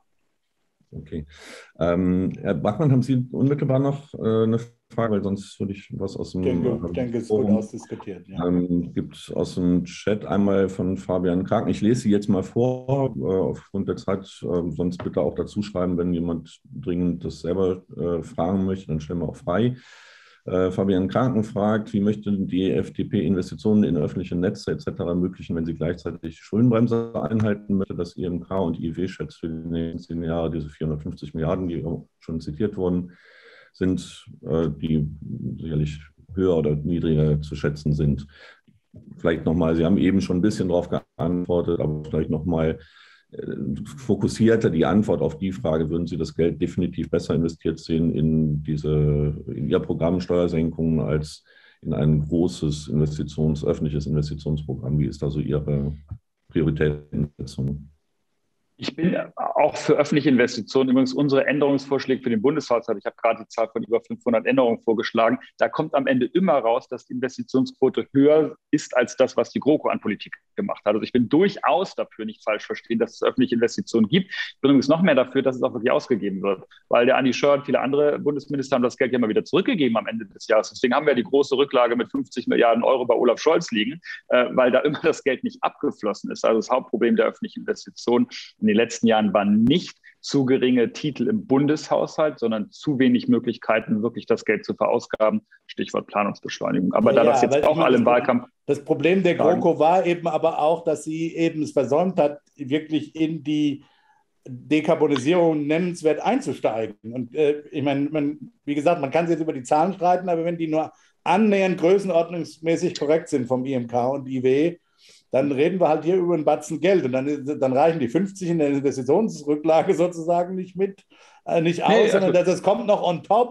Okay. Ähm, Herr Bachmann, haben Sie unmittelbar noch äh, eine Frage, weil sonst würde ich was aus dem...
Ich denke, ich denke es ist gut ausdiskutiert. Ja.
Ähm, gibt es aus dem Chat einmal von Fabian Kraken. Ich lese sie jetzt mal vor, äh, aufgrund der Zeit, äh, sonst bitte auch dazu schreiben, wenn jemand dringend das selber äh, fragen möchte, dann stellen wir auch frei. Äh, Fabian Kraken fragt, wie möchte die F D P Investitionen in öffentliche Netze et cetera ermöglichen, wenn sie gleichzeitig Schuldenbremse einhalten möchte? Das I M K und I W schätzt für die nächsten zehn Jahre diese vierhundertfünfzig Milliarden, die auch schon zitiert wurden, sind, äh, die sicherlich höher oder niedriger zu schätzen sind. Vielleicht nochmal, Sie haben eben schon ein bisschen darauf geantwortet, aber vielleicht nochmal fokussierter die Antwort auf die Frage, würden Sie das Geld definitiv besser investiert sehen in diese, in Ihr Programm Steuersenkungen als in ein großes Investitions, öffentliches Investitionsprogramm? Wie ist da so Ihre Prioritätensetzung?
Ich bin auch für öffentliche Investitionen. Übrigens unsere Änderungsvorschläge für den Bundeshaushalt, ich habe gerade die Zahl von über fünfhundert Änderungen vorgeschlagen, da kommt am Ende immer raus, dass die Investitionsquote höher ist als das, was die GroKo an Politik gemacht hat. Also ich bin durchaus dafür, nicht falsch verstehen, dass es öffentliche Investitionen gibt. Ich bin übrigens noch mehr dafür, dass es auch wirklich ausgegeben wird, weil der Andi Scheuer und viele andere Bundesminister haben das Geld ja mal wieder zurückgegeben am Ende des Jahres. Deswegen haben wir die große Rücklage mit fünfzig Milliarden Euro bei Olaf Scholz liegen, weil da immer das Geld nicht abgeflossen ist. Also das Hauptproblem der öffentlichen Investitionen in den letzten Jahren waren nicht zu geringe Titel im Bundeshaushalt, sondern zu wenig Möglichkeiten, wirklich das Geld zu verausgaben. Stichwort Planungsbeschleunigung. Aber ja, da das jetzt auch alle im Wahlkampf...
Das Problem der GroKo war eben aber auch, dass sie eben es versäumt hat, wirklich in die Dekarbonisierung nennenswert einzusteigen. Und äh, ich meine, man, wie gesagt, man kann sich jetzt über die Zahlen streiten, aber wenn die nur annähernd größenordnungsmäßig korrekt sind vom I M K und I W, dann reden wir halt hier über einen Batzen Geld und dann, dann reichen die fünfzig in der Investitionsrücklage sozusagen nicht mit, äh, nicht aus, nee, also sondern das, das kommt noch on top.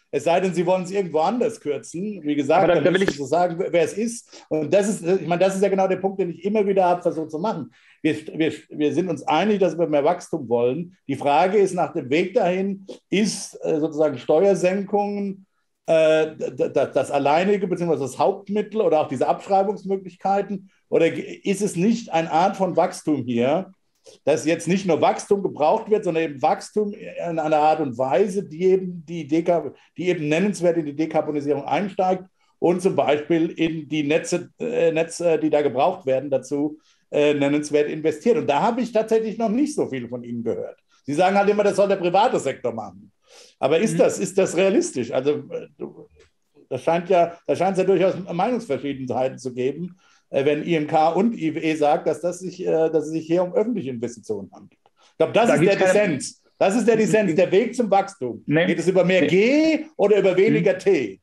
Es sei denn, Sie wollen es irgendwo anders kürzen. Wie gesagt,
aber da,
dann
da will
müssen
ich
Sie sagen, wer es ist. Und das ist, ich meine, das ist ja genau der Punkt, den ich immer wieder habe versucht zu machen. Wir, wir, wir sind uns einig, dass wir mehr Wachstum wollen. Die Frage ist nach dem Weg dahin, ist äh, sozusagen Steuersenkungen äh, das, das alleinige bzw. das Hauptmittel oder auch diese Abschreibungsmöglichkeiten? Oder ist es nicht eine Art von Wachstum hier, dass jetzt nicht nur Wachstum gebraucht wird, sondern eben Wachstum in einer Art und Weise, die eben, die, Deka- die eben nennenswert in die Dekarbonisierung einsteigt und zum Beispiel in die Netze, äh, Netze die da gebraucht werden, dazu äh, nennenswert investiert. Und da habe ich tatsächlich noch nicht so viel von Ihnen gehört. Sie sagen halt immer, das soll der private Sektor machen. Aber ist, mhm. das, ist das realistisch? Also da scheint ja, da scheint es ja durchaus Meinungsverschiedenheiten zu geben, wenn I M K und I W E sagt, dass, das sich, dass es sich hier um öffentliche Investitionen handelt. Ich glaube, das da ist der Dissens. Das ist der Dissens, der Weg zum Wachstum. Nee. Geht es über mehr nee. G oder über weniger hm. T?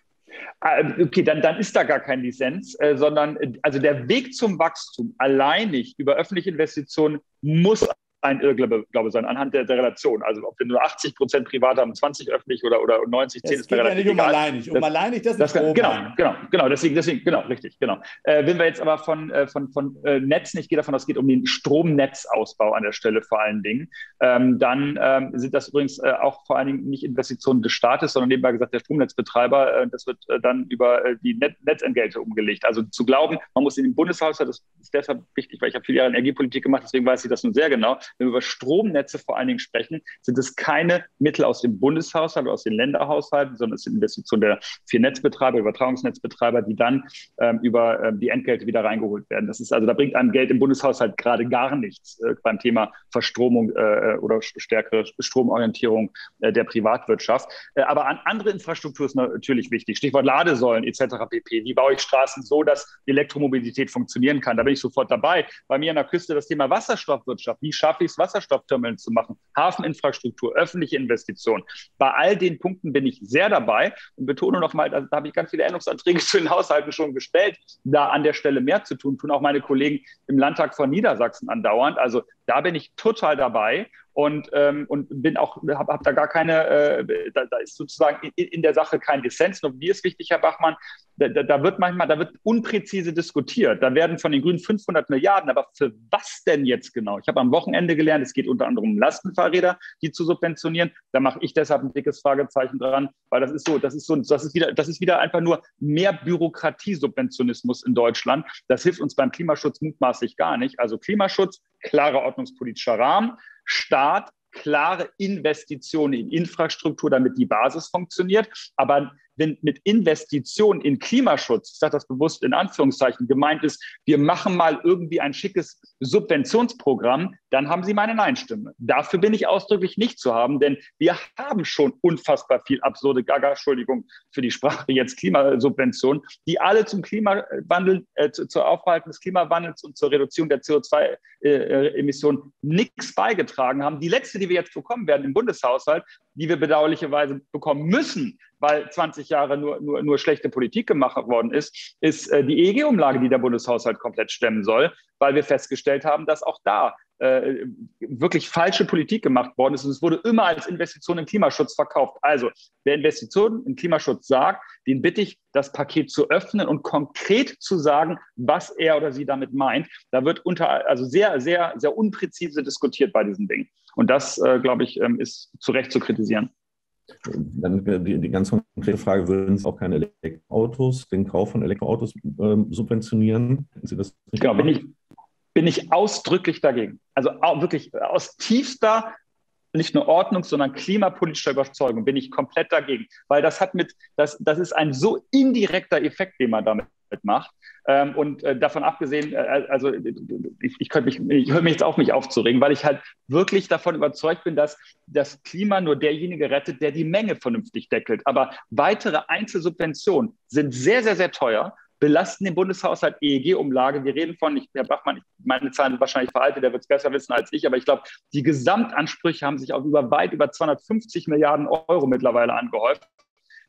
Okay, dann, dann ist da gar kein Dissens, äh, sondern also der Weg zum Wachstum alleinig über öffentliche Investitionen muss ein Irrglaube glaube sein, anhand der, der Relation. Also ob wir nur achtzig Prozent privat haben, zwanzig öffentlich oder, oder neunzig, zehn ist mir relativ egal.
Es geht ja nicht um alleinig. Um das, alleinig, das, das
ist genau, genau, genau, deswegen, deswegen, genau, richtig, genau. Äh, wenn wir jetzt aber von, äh, von, von äh, Netzen, ich gehe davon aus, es geht um den Stromnetzausbau an der Stelle vor allen Dingen, ähm, dann ähm, sind das übrigens äh, auch vor allen Dingen nicht Investitionen des Staates, sondern nebenbei gesagt der Stromnetzbetreiber, äh, das wird äh, dann über äh, die Net Netzentgelte umgelegt. Also zu glauben, man muss in den Bundeshaushalt, das ist deshalb wichtig, weil ich habe viele Jahre Energiepolitik gemacht, deswegen weiß ich das nun sehr genau. Wenn wir über Stromnetze vor allen Dingen sprechen, sind es keine Mittel aus dem Bundeshaushalt oder aus den Länderhaushalten, sondern es sind Investitionen der vier Netzbetreiber, Übertragungsnetzbetreiber, die dann ähm, über ähm, die Entgelte wieder reingeholt werden. Das ist also, da bringt einem Geld im Bundeshaushalt gerade gar nichts äh, beim Thema Verstromung äh, oder stärkere Stromorientierung äh, der Privatwirtschaft. Äh, aber an andere Infrastruktur ist natürlich wichtig. Stichwort Ladesäulen et cetera pp. Wie baue ich Straßen so, dass die Elektromobilität funktionieren kann? Da bin ich sofort dabei. Bei mir an der Küste das Thema Wasserstoffwirtschaft. Wie schaffe ich es, Wasserstoffterminal zu machen? Hafeninfrastruktur, öffentliche Investitionen. Bei all den Punkten bin ich sehr dabei und betone noch mal, da, da habe ich ganz viele Änderungsanträge zu den Haushalten schon gestellt, da an der Stelle mehr zu tun, tun auch meine Kollegen im Landtag von Niedersachsen andauernd. Also da bin ich total dabei. Und, ähm, und bin auch, habe hab da gar keine, äh, da, da ist sozusagen in, in der Sache kein Dissens. Nur mir ist wichtig, Herr Bachmann, da, da wird manchmal, da wird unpräzise diskutiert. Da werden von den Grünen fünfhundert Milliarden, aber für was denn jetzt genau? Ich habe am Wochenende gelernt, es geht unter anderem um Lastenfahrräder, die zu subventionieren. Da mache ich deshalb ein dickes Fragezeichen dran, weil das ist so, das ist so, das ist wieder, das ist wieder einfach nur mehr Bürokratiesubventionismus in Deutschland. Das hilft uns beim Klimaschutz mutmaßlich gar nicht. Also Klimaschutz, klarer ordnungspolitischer Rahmen. Staat, klare Investitionen in Infrastruktur, damit die Basis funktioniert. Aber wenn mit Investitionen in Klimaschutz, ich sage das bewusst in Anführungszeichen, gemeint ist, wir machen mal irgendwie ein schickes Subventionsprogramm, dann haben Sie meine Nein-Stimme. Dafür bin ich ausdrücklich nicht zu haben, denn wir haben schon unfassbar viel absurde Gaga, Entschuldigung für die Sprache, jetzt Klimasubventionen, die alle zum Klimawandel, äh, zu, zur Aufhalten des Klimawandels und zur Reduzierung der C O zwei Emissionen nichts beigetragen haben. Die letzte, die wir jetzt bekommen werden im Bundeshaushalt, die wir bedauerlicherweise bekommen müssen, weil zwanzig Jahre nur, nur, nur schlechte Politik gemacht worden ist, ist äh, die E E G-Umlage, die der Bundeshaushalt komplett stemmen soll, weil wir festgestellt haben, dass auch da äh, wirklich falsche Politik gemacht worden ist. Und es wurde immer als Investition in Klimaschutz verkauft. Also wer Investitionen in Klimaschutz sagt, den bitte ich, das Paket zu öffnen und konkret zu sagen, was er oder sie damit meint. Da wird unter, also sehr, sehr, sehr unpräzise diskutiert bei diesen Dingen. Und das, äh, glaube ich, ähm, ist zu Recht zu kritisieren.
Dann die, die ganz konkrete Frage, würden Sie auch keine Elektroautos, den Kauf von Elektroautos ähm, subventionieren? Sie das nicht
genau, bin ich, bin ich ausdrücklich dagegen. Also auch wirklich aus tiefster, nicht nur Ordnungs-, sondern klimapolitischer Überzeugung bin ich komplett dagegen. Weil das hat mit, das, das ist ein so indirekter Effekt, den man damit macht. Ähm, und äh, davon abgesehen, äh, also ich, ich, könnte mich, ich höre mich jetzt auf, mich aufzuregen, weil ich halt wirklich davon überzeugt bin, dass das Klima nur derjenige rettet, der die Menge vernünftig deckelt. Aber weitere Einzelsubventionen sind sehr, sehr, sehr teuer, belasten den Bundeshaushalt E E G-Umlage. Wir reden von, ich, Herr Bachmann, ich, meine Zahlen sind wahrscheinlich veraltet, der wird es besser wissen als ich, aber ich glaube, die Gesamtansprüche haben sich auf über weit über zweihundertfünfzig Milliarden Euro mittlerweile angehäuft.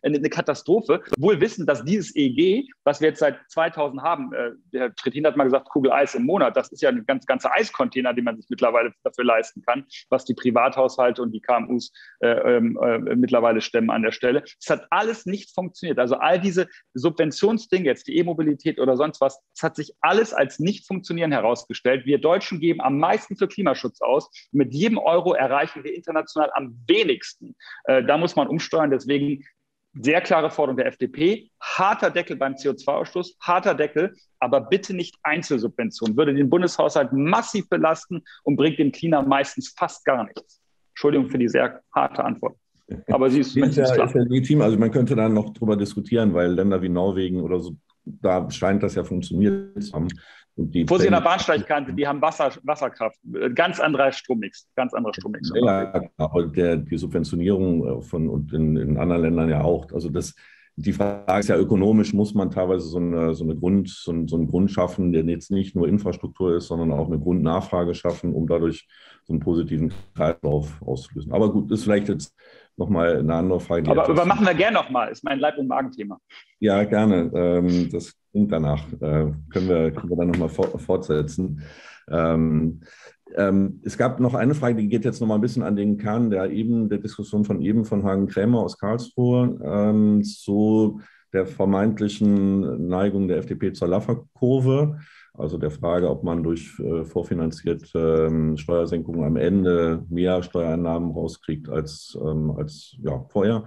eine Katastrophe. Wohl wissen, dass dieses E E G, was wir jetzt seit zweitausend haben, äh, der Trittin hat mal gesagt, Kugel Eis im Monat, das ist ja ein ganz ganzer Eiscontainer, den man sich mittlerweile dafür leisten kann, was die Privathaushalte und die K M Us äh, äh, mittlerweile stemmen an der Stelle. Es hat alles nicht funktioniert. Also all diese Subventionsdinge, jetzt die E-Mobilität oder sonst was, es hat sich alles als nicht funktionieren herausgestellt. Wir Deutschen geben am meisten für Klimaschutz aus. Mit jedem Euro erreichen wir international am wenigsten. Äh, da muss man umsteuern. Deswegen sehr klare Forderung der F D P. Harter Deckel beim C O zwei Ausstoß, harter Deckel, aber bitte nicht Einzelsubventionen. Würde den Bundeshaushalt massiv belasten und bringt dem Klima meistens fast gar nichts. Entschuldigung für die sehr harte Antwort. Aber sie ist,
ist, ja,
klar.
ist ja legitim. Also man könnte da noch drüber diskutieren, weil Länder wie Norwegen oder so, da scheint das ja funktioniert zu haben.
Wo sie in der Bahnsteigkante, die haben Wasser, Wasserkraft, ganz anderer Strommix, ganz anderer Strommix.
Ja, aber der, die Subventionierung von und in, in anderen Ländern ja auch. Also das, die Frage ist ja, ökonomisch muss man teilweise so eine, so eine Grund, so, ein, so einen Grund schaffen, der jetzt nicht nur Infrastruktur ist, sondern auch eine Grundnachfrage schaffen, um dadurch so einen positiven Kreislauf auszulösen. Aber gut, das ist vielleicht jetzt nochmal eine andere Frage.
Aber, aber machen wir gerne nochmal, ist mein Leib- und Magenthema.
Ja, gerne. Ähm, das klingt danach. Äh, können wir, können wir dann nochmal fortsetzen. Ähm, ähm, es gab noch eine Frage, die geht jetzt nochmal ein bisschen an den Kern der, eben, der Diskussion von eben von Hagen Krämer aus Karlsruhe ähm, zu der vermeintlichen Neigung der F D P zur Laffer-Kurve. Also der Frage, ob man durch äh, vorfinanzierte ähm, Steuersenkungen am Ende mehr Steuereinnahmen rauskriegt als, ähm, als ja, vorher.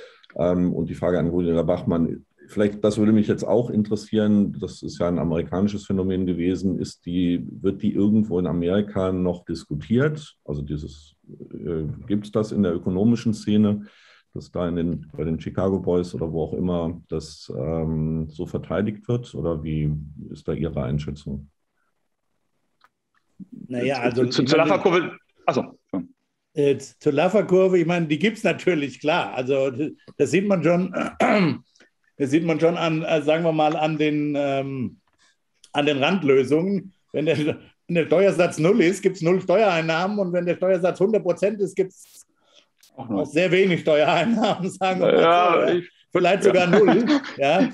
Ähm, und die Frage an Rüdiger Bachmann, vielleicht, das würde mich jetzt auch interessieren, das ist ja ein amerikanisches Phänomen gewesen, ist die, wird die irgendwo in Amerika noch diskutiert? Also dieses, äh, gibt es das in der ökonomischen Szene, dass da in den, bei den Chicago Boys oder wo auch immer das ähm, so verteidigt wird? Oder wie ist da Ihre Einschätzung?
Naja, also...
Zu, zur Laffer-Kurve, achso.
Äh, zur Laffer-Kurve, ich meine, die gibt es natürlich, klar. Also das sieht man schon, das sieht man schon an, sagen wir mal, an den, ähm, an den Randlösungen. Wenn der, wenn der Steuersatz null ist, gibt es null Steuereinnahmen, und wenn der Steuersatz hundert Prozent ist, gibt es auch sehr wenig Steuereinnahmen, sagen wir mal
ja,
so. Ja.
Ich,
Vielleicht sogar ja. null. Ja.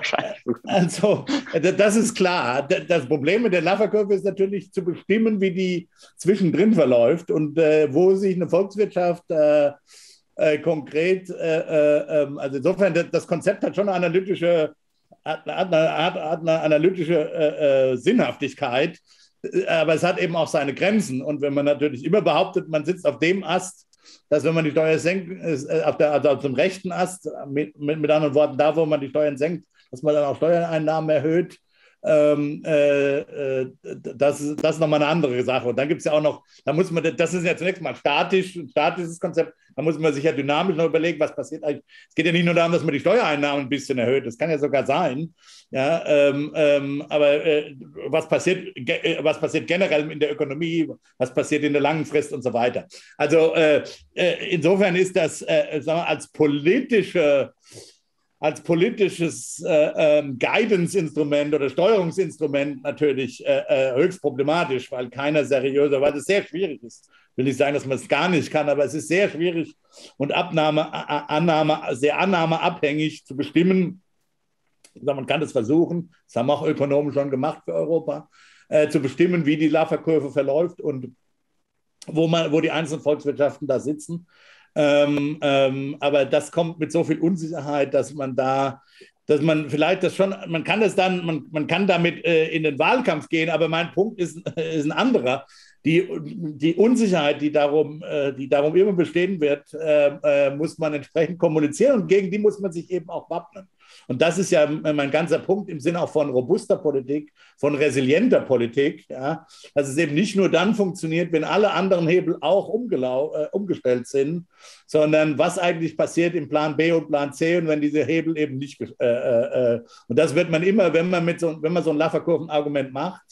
Also, das ist klar. Das Problem mit der Laffer-Kurve ist natürlich zu bestimmen, wie die zwischendrin verläuft und äh, wo sich eine Volkswirtschaft äh, äh, konkret, äh, äh, also insofern, das Konzept hat schon eine analytische, hat eine, hat, hat eine analytische äh, äh, Sinnhaftigkeit, aber es hat eben auch seine Grenzen. Und wenn man natürlich immer behauptet, man sitzt auf dem Ast, dass wenn man die Steuern senkt, auf der, also auf dem rechten Ast, mit, mit, mit anderen Worten, da wo man die Steuern senkt, dass man dann auch Steuereinnahmen erhöht, ähm, äh, das, das ist nochmal eine andere Sache. Und dann gibt es ja auch noch, da muss man, das ist ja zunächst mal statisch, ein statisches Konzept, da muss man sich ja dynamisch noch überlegen, was passiert eigentlich. Es geht ja nicht nur darum, dass man die Steuereinnahmen ein bisschen erhöht, das kann ja sogar sein, ja, ähm, ähm, aber äh, was, passiert, ge, was passiert generell in der Ökonomie, was passiert in der langen Frist und so weiter. Also äh, äh, insofern ist das äh, sagen wir, als politische als politisches äh, äh, Guidance-Instrument oder Steuerungsinstrument natürlich äh, äh, höchst problematisch, weil keiner seriöser, weil es sehr schwierig ist. Ich will nicht sagen, dass man es gar nicht kann, aber es ist sehr schwierig und Abnahme, Annahme, sehr annahmeabhängig zu bestimmen. Man kann es versuchen, das haben auch Ökonomen schon gemacht für Europa, äh, zu bestimmen, wie die Laffer-Kurve verläuft und wo, man, wo die einzelnen Volkswirtschaften da sitzen. Ähm, ähm, aber das kommt mit so viel Unsicherheit, dass man da, dass man vielleicht das schon, man kann das dann, man, man kann damit äh, in den Wahlkampf gehen, aber mein Punkt ist, ist ein anderer. Die, die Unsicherheit, die darum, äh, die darum immer bestehen wird, äh, äh, muss man entsprechend kommunizieren und gegen die muss man sich eben auch wappnen. Und das ist ja mein ganzer Punkt im Sinne auch von robuster Politik, von resilienter Politik, ja, dass es eben nicht nur dann funktioniert, wenn alle anderen Hebel auch umgelau- äh, umgestellt sind, sondern was eigentlich passiert im Plan B und Plan C und wenn diese Hebel eben nicht, äh, äh, und das wird man immer, wenn man, mit so, wenn man so ein Laffer-Kurven-Argument macht,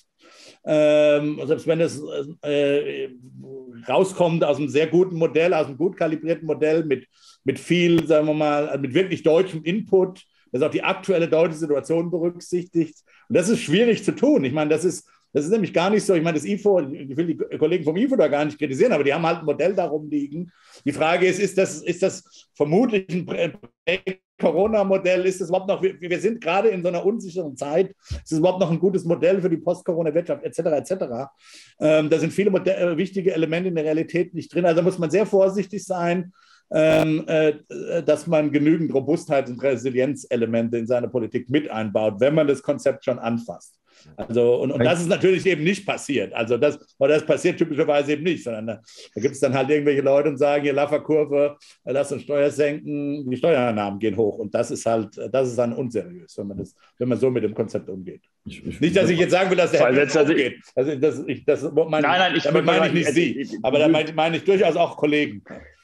ähm, selbst wenn es äh, rauskommt aus einem sehr guten Modell, aus einem gut kalibrierten Modell mit, mit viel, sagen wir mal, mit wirklich deutschem Input, das auch die aktuelle deutsche Situation berücksichtigt. Und das ist schwierig zu tun. Ich meine, das ist, Das ist nämlich gar nicht so. Ich meine, das I F O, ich will die Kollegen vom I F O da gar nicht kritisieren, aber die haben halt ein Modell darum liegen. Die Frage ist, ist das, ist das vermutlich ein Corona-Modell? Ist das überhaupt noch, wir, wir sind gerade in so einer unsicheren Zeit, ist das überhaupt noch ein gutes Modell für die Post-Corona-Wirtschaft, et cetera, et cetera. Ähm, da sind viele Modell, wichtige Elemente in der Realität nicht drin. Also da muss man sehr vorsichtig sein, ähm, äh, dass man genügend Robustheit und Resilienzelemente in seine Politik mit einbaut, wenn man das Konzept schon anfasst. Also, und, und das ist natürlich eben nicht passiert. Also das, oder das passiert typischerweise eben nicht, sondern da, da gibt es dann halt irgendwelche Leute und sagen, hier Laffer-Kurve, lass uns Steuer senken, die Steuereinnahmen gehen hoch. Und das ist halt, das ist dann unseriös, wenn man, das, wenn man so mit dem Konzept umgeht. Ich, ich, nicht, dass ich jetzt sagen will, dass der Herr
also
umgeht. Also das, ich, das meine, nein, nein, ich, damit meine ich nicht Sie, aber da meine, meine ich durchaus auch Kollegen.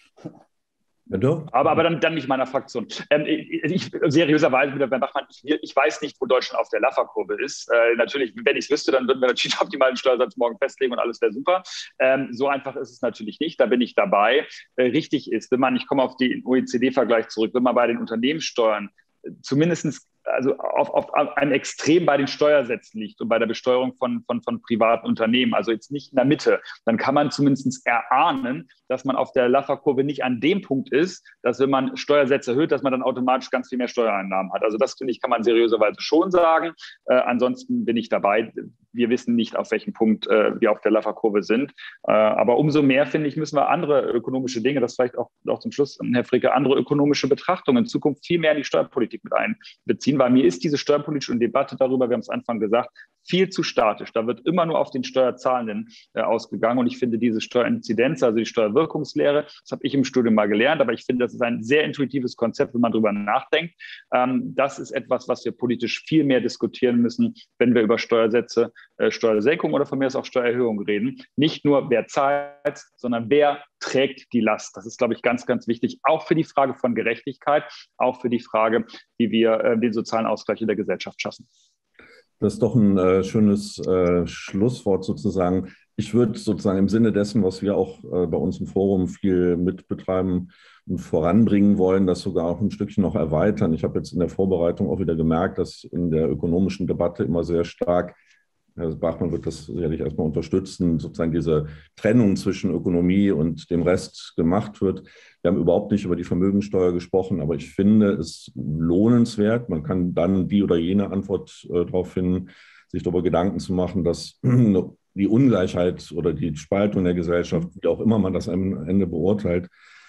Aber, aber dann, dann nicht meiner Fraktion. Ähm, ich, seriöserweise, mit Herrn Bachmann, ich, ich weiß nicht, wo Deutschland auf der Laffer-Kurve ist. Äh, natürlich, wenn ich es wüsste, dann würden wir natürlich den optimalen Steuersatz morgen festlegen und alles wäre super. Ähm, so einfach ist es natürlich nicht, da bin ich dabei. Äh, richtig ist, wenn man, ich komme auf den O E C D-Vergleich zurück, wenn man bei den Unternehmenssteuern zumindest also auf, auf einem Extrem bei den Steuersätzen liegt und bei der Besteuerung von, von, von privaten Unternehmen, also jetzt nicht in der Mitte, dann kann man zumindest erahnen, dass man auf der Laffer-Kurve nicht an dem Punkt ist, dass wenn man Steuersätze erhöht, dass man dann automatisch ganz viel mehr Steuereinnahmen hat. Also das, finde ich, kann man seriöserweise schon sagen. Äh, ansonsten bin ich dabei. Wir wissen nicht, auf welchem Punkt äh, wir auf der Laffer-Kurve sind. Äh, aber umso mehr, finde ich, müssen wir andere ökonomische Dinge, das vielleicht auch, auch zum Schluss, Herr Fricke, andere ökonomische Betrachtungen in Zukunft viel mehr in die Steuerpolitik mit einbeziehen, weil mir ist diese steuerpolitische Debatte darüber, wir haben es am Anfang gesagt, viel zu statisch. Da wird immer nur auf den Steuerzahlenden äh, ausgegangen und ich finde diese Steuerinzidenz, also die Steuerwirkungslehre, das habe ich im Studium mal gelernt, aber ich finde, das ist ein sehr intuitives Konzept, wenn man darüber nachdenkt. Ähm, das ist etwas, was wir politisch viel mehr diskutieren müssen, wenn wir über Steuersätze, äh, Steuersenkung oder von mir aus auch Steuererhöhung reden. Nicht nur, wer zahlt, sondern wer trägt die Last. Das ist, glaube ich, ganz, ganz wichtig, auch für die Frage von Gerechtigkeit, auch für die Frage, wie wir äh, den sozialen Ausgleich in der Gesellschaft schaffen.
Das ist doch ein äh, schönes äh, Schlusswort sozusagen. Ich würde sozusagen im Sinne dessen, was wir auch äh, bei uns im Forum viel mitbetreiben und voranbringen wollen, das sogar auch ein Stückchen noch erweitern. Ich habe jetzt in der Vorbereitung auch wieder gemerkt, dass in der ökonomischen Debatte immer sehr stark, Herr Bachmann wird das sicherlich erstmal unterstützen, sozusagen diese Trennung zwischen Ökonomie und dem Rest gemacht wird. Wir haben überhaupt nicht über die Vermögensteuer gesprochen, aber ich finde es lohnenswert. Man kann dann die oder jene Antwort äh, darauf finden, sich darüber Gedanken zu machen, dass die Ungleichheit oder die Spaltung der Gesellschaft, wie auch immer man das am Ende beurteilt,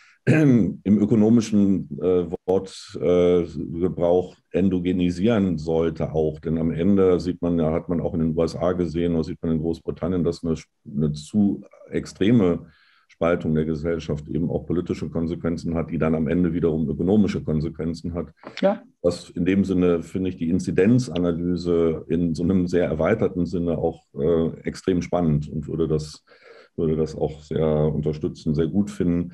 im ökonomischen äh, Wortgebrauch äh, endogenisieren sollte auch. Denn am Ende sieht man, ja, hat man auch in den U S A gesehen oder sieht man in Großbritannien, dass eine, eine zu extreme Spaltung der Gesellschaft eben auch politische Konsequenzen hat, die dann am Ende wiederum ökonomische Konsequenzen hat. Ja. Was in dem Sinne, finde ich, die Inzidenzanalyse in so einem sehr erweiterten Sinne auch äh, extrem spannend und würde das, würde das auch sehr unterstützen, sehr gut finden.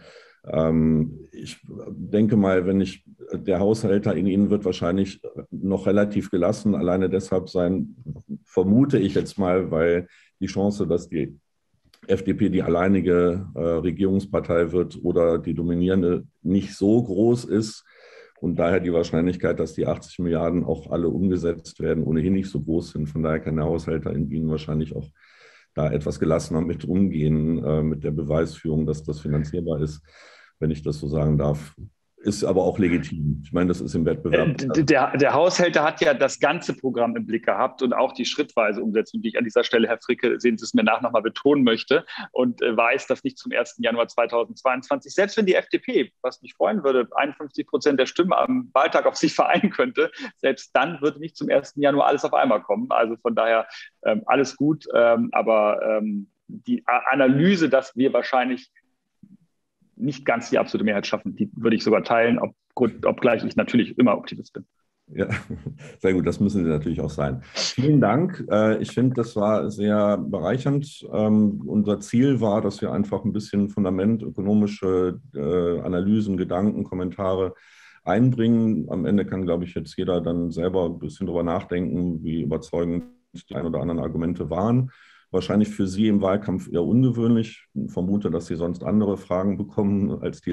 Ich denke mal, wenn ich, der Haushälter in Ihnen wird wahrscheinlich noch relativ gelassen, alleine deshalb sein, vermute ich jetzt mal, weil die Chance, dass die F D P die alleinige äh, Regierungspartei wird oder die dominierende, nicht so groß ist und daher die Wahrscheinlichkeit, dass die achtzig Milliarden auch alle umgesetzt werden, ohnehin nicht so groß sind. Von daher kann der Haushälter in Ihnen wahrscheinlich auch da etwas gelassener mit umgehen, äh, mit der Beweisführung, dass das finanzierbar ist, wenn ich das so sagen darf. Ist aber auch legitim. Ich meine, das ist im Wettbewerb.
Der, der Haushälter hat ja das ganze Programm im Blick gehabt und auch die schrittweise Umsetzung, die ich an dieser Stelle, Herr Fricke, sehen Sie es mir nach, nochmal betonen möchte und äh, weiß, dass nicht zum ersten Januar zweitausendzweiundzwanzig, selbst wenn die F D P, was mich freuen würde, einundfünfzig Prozent der Stimmen am Wahltag auf sich vereinen könnte, selbst dann würde nicht zum ersten Januar alles auf einmal kommen. Also von daher ähm, alles gut, ähm, aber ähm, die Analyse, dass wir wahrscheinlich nicht ganz die absolute Mehrheit schaffen, die würde ich sogar teilen, ob, obgleich ich natürlich immer Optimist bin.
Ja, sehr gut, das müssen Sie natürlich auch sein. Vielen Dank. Ich finde, das war sehr bereichernd. Unser Ziel war, dass wir einfach ein bisschen Fundament, ökonomische Analysen, Gedanken, Kommentare einbringen. Am Ende kann, glaube ich, jetzt jeder dann selber ein bisschen darüber nachdenken, wie überzeugend die ein oder anderen Argumente waren. Wahrscheinlich für Sie im Wahlkampf eher ungewöhnlich. Ich vermute, dass Sie sonst andere Fragen bekommen als die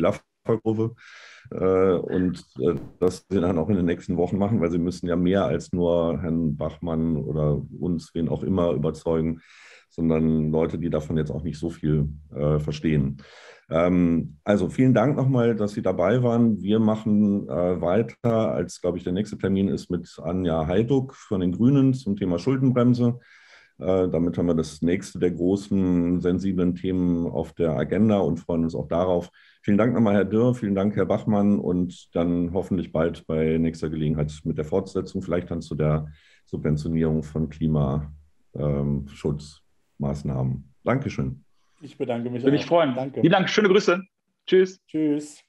Kurve. Und das wir dann auch in den nächsten Wochen machen, weil Sie müssen ja mehr als nur Herrn Bachmann oder uns, wen auch immer, überzeugen, sondern Leute, die davon jetzt auch nicht so viel äh, verstehen. Ähm, also vielen Dank nochmal, dass Sie dabei waren. Wir machen äh, weiter, als, glaube ich, der nächste Termin ist mit Anja Heiduck von den Grünen zum Thema Schuldenbremse. Äh, damit haben wir das nächste der großen, sensiblen Themen auf der Agenda und freuen uns auch darauf. Vielen Dank nochmal, Herr Dürr, vielen Dank, Herr Bachmann, und dann hoffentlich bald bei nächster Gelegenheit mit der Fortsetzung, vielleicht dann zu der Subventionierung von Klimaschutzmaßnahmen. Dankeschön.
Ich bedanke mich.
Würde mich freuen. Danke. Vielen Dank, schöne Grüße. Tschüss.
Tschüss.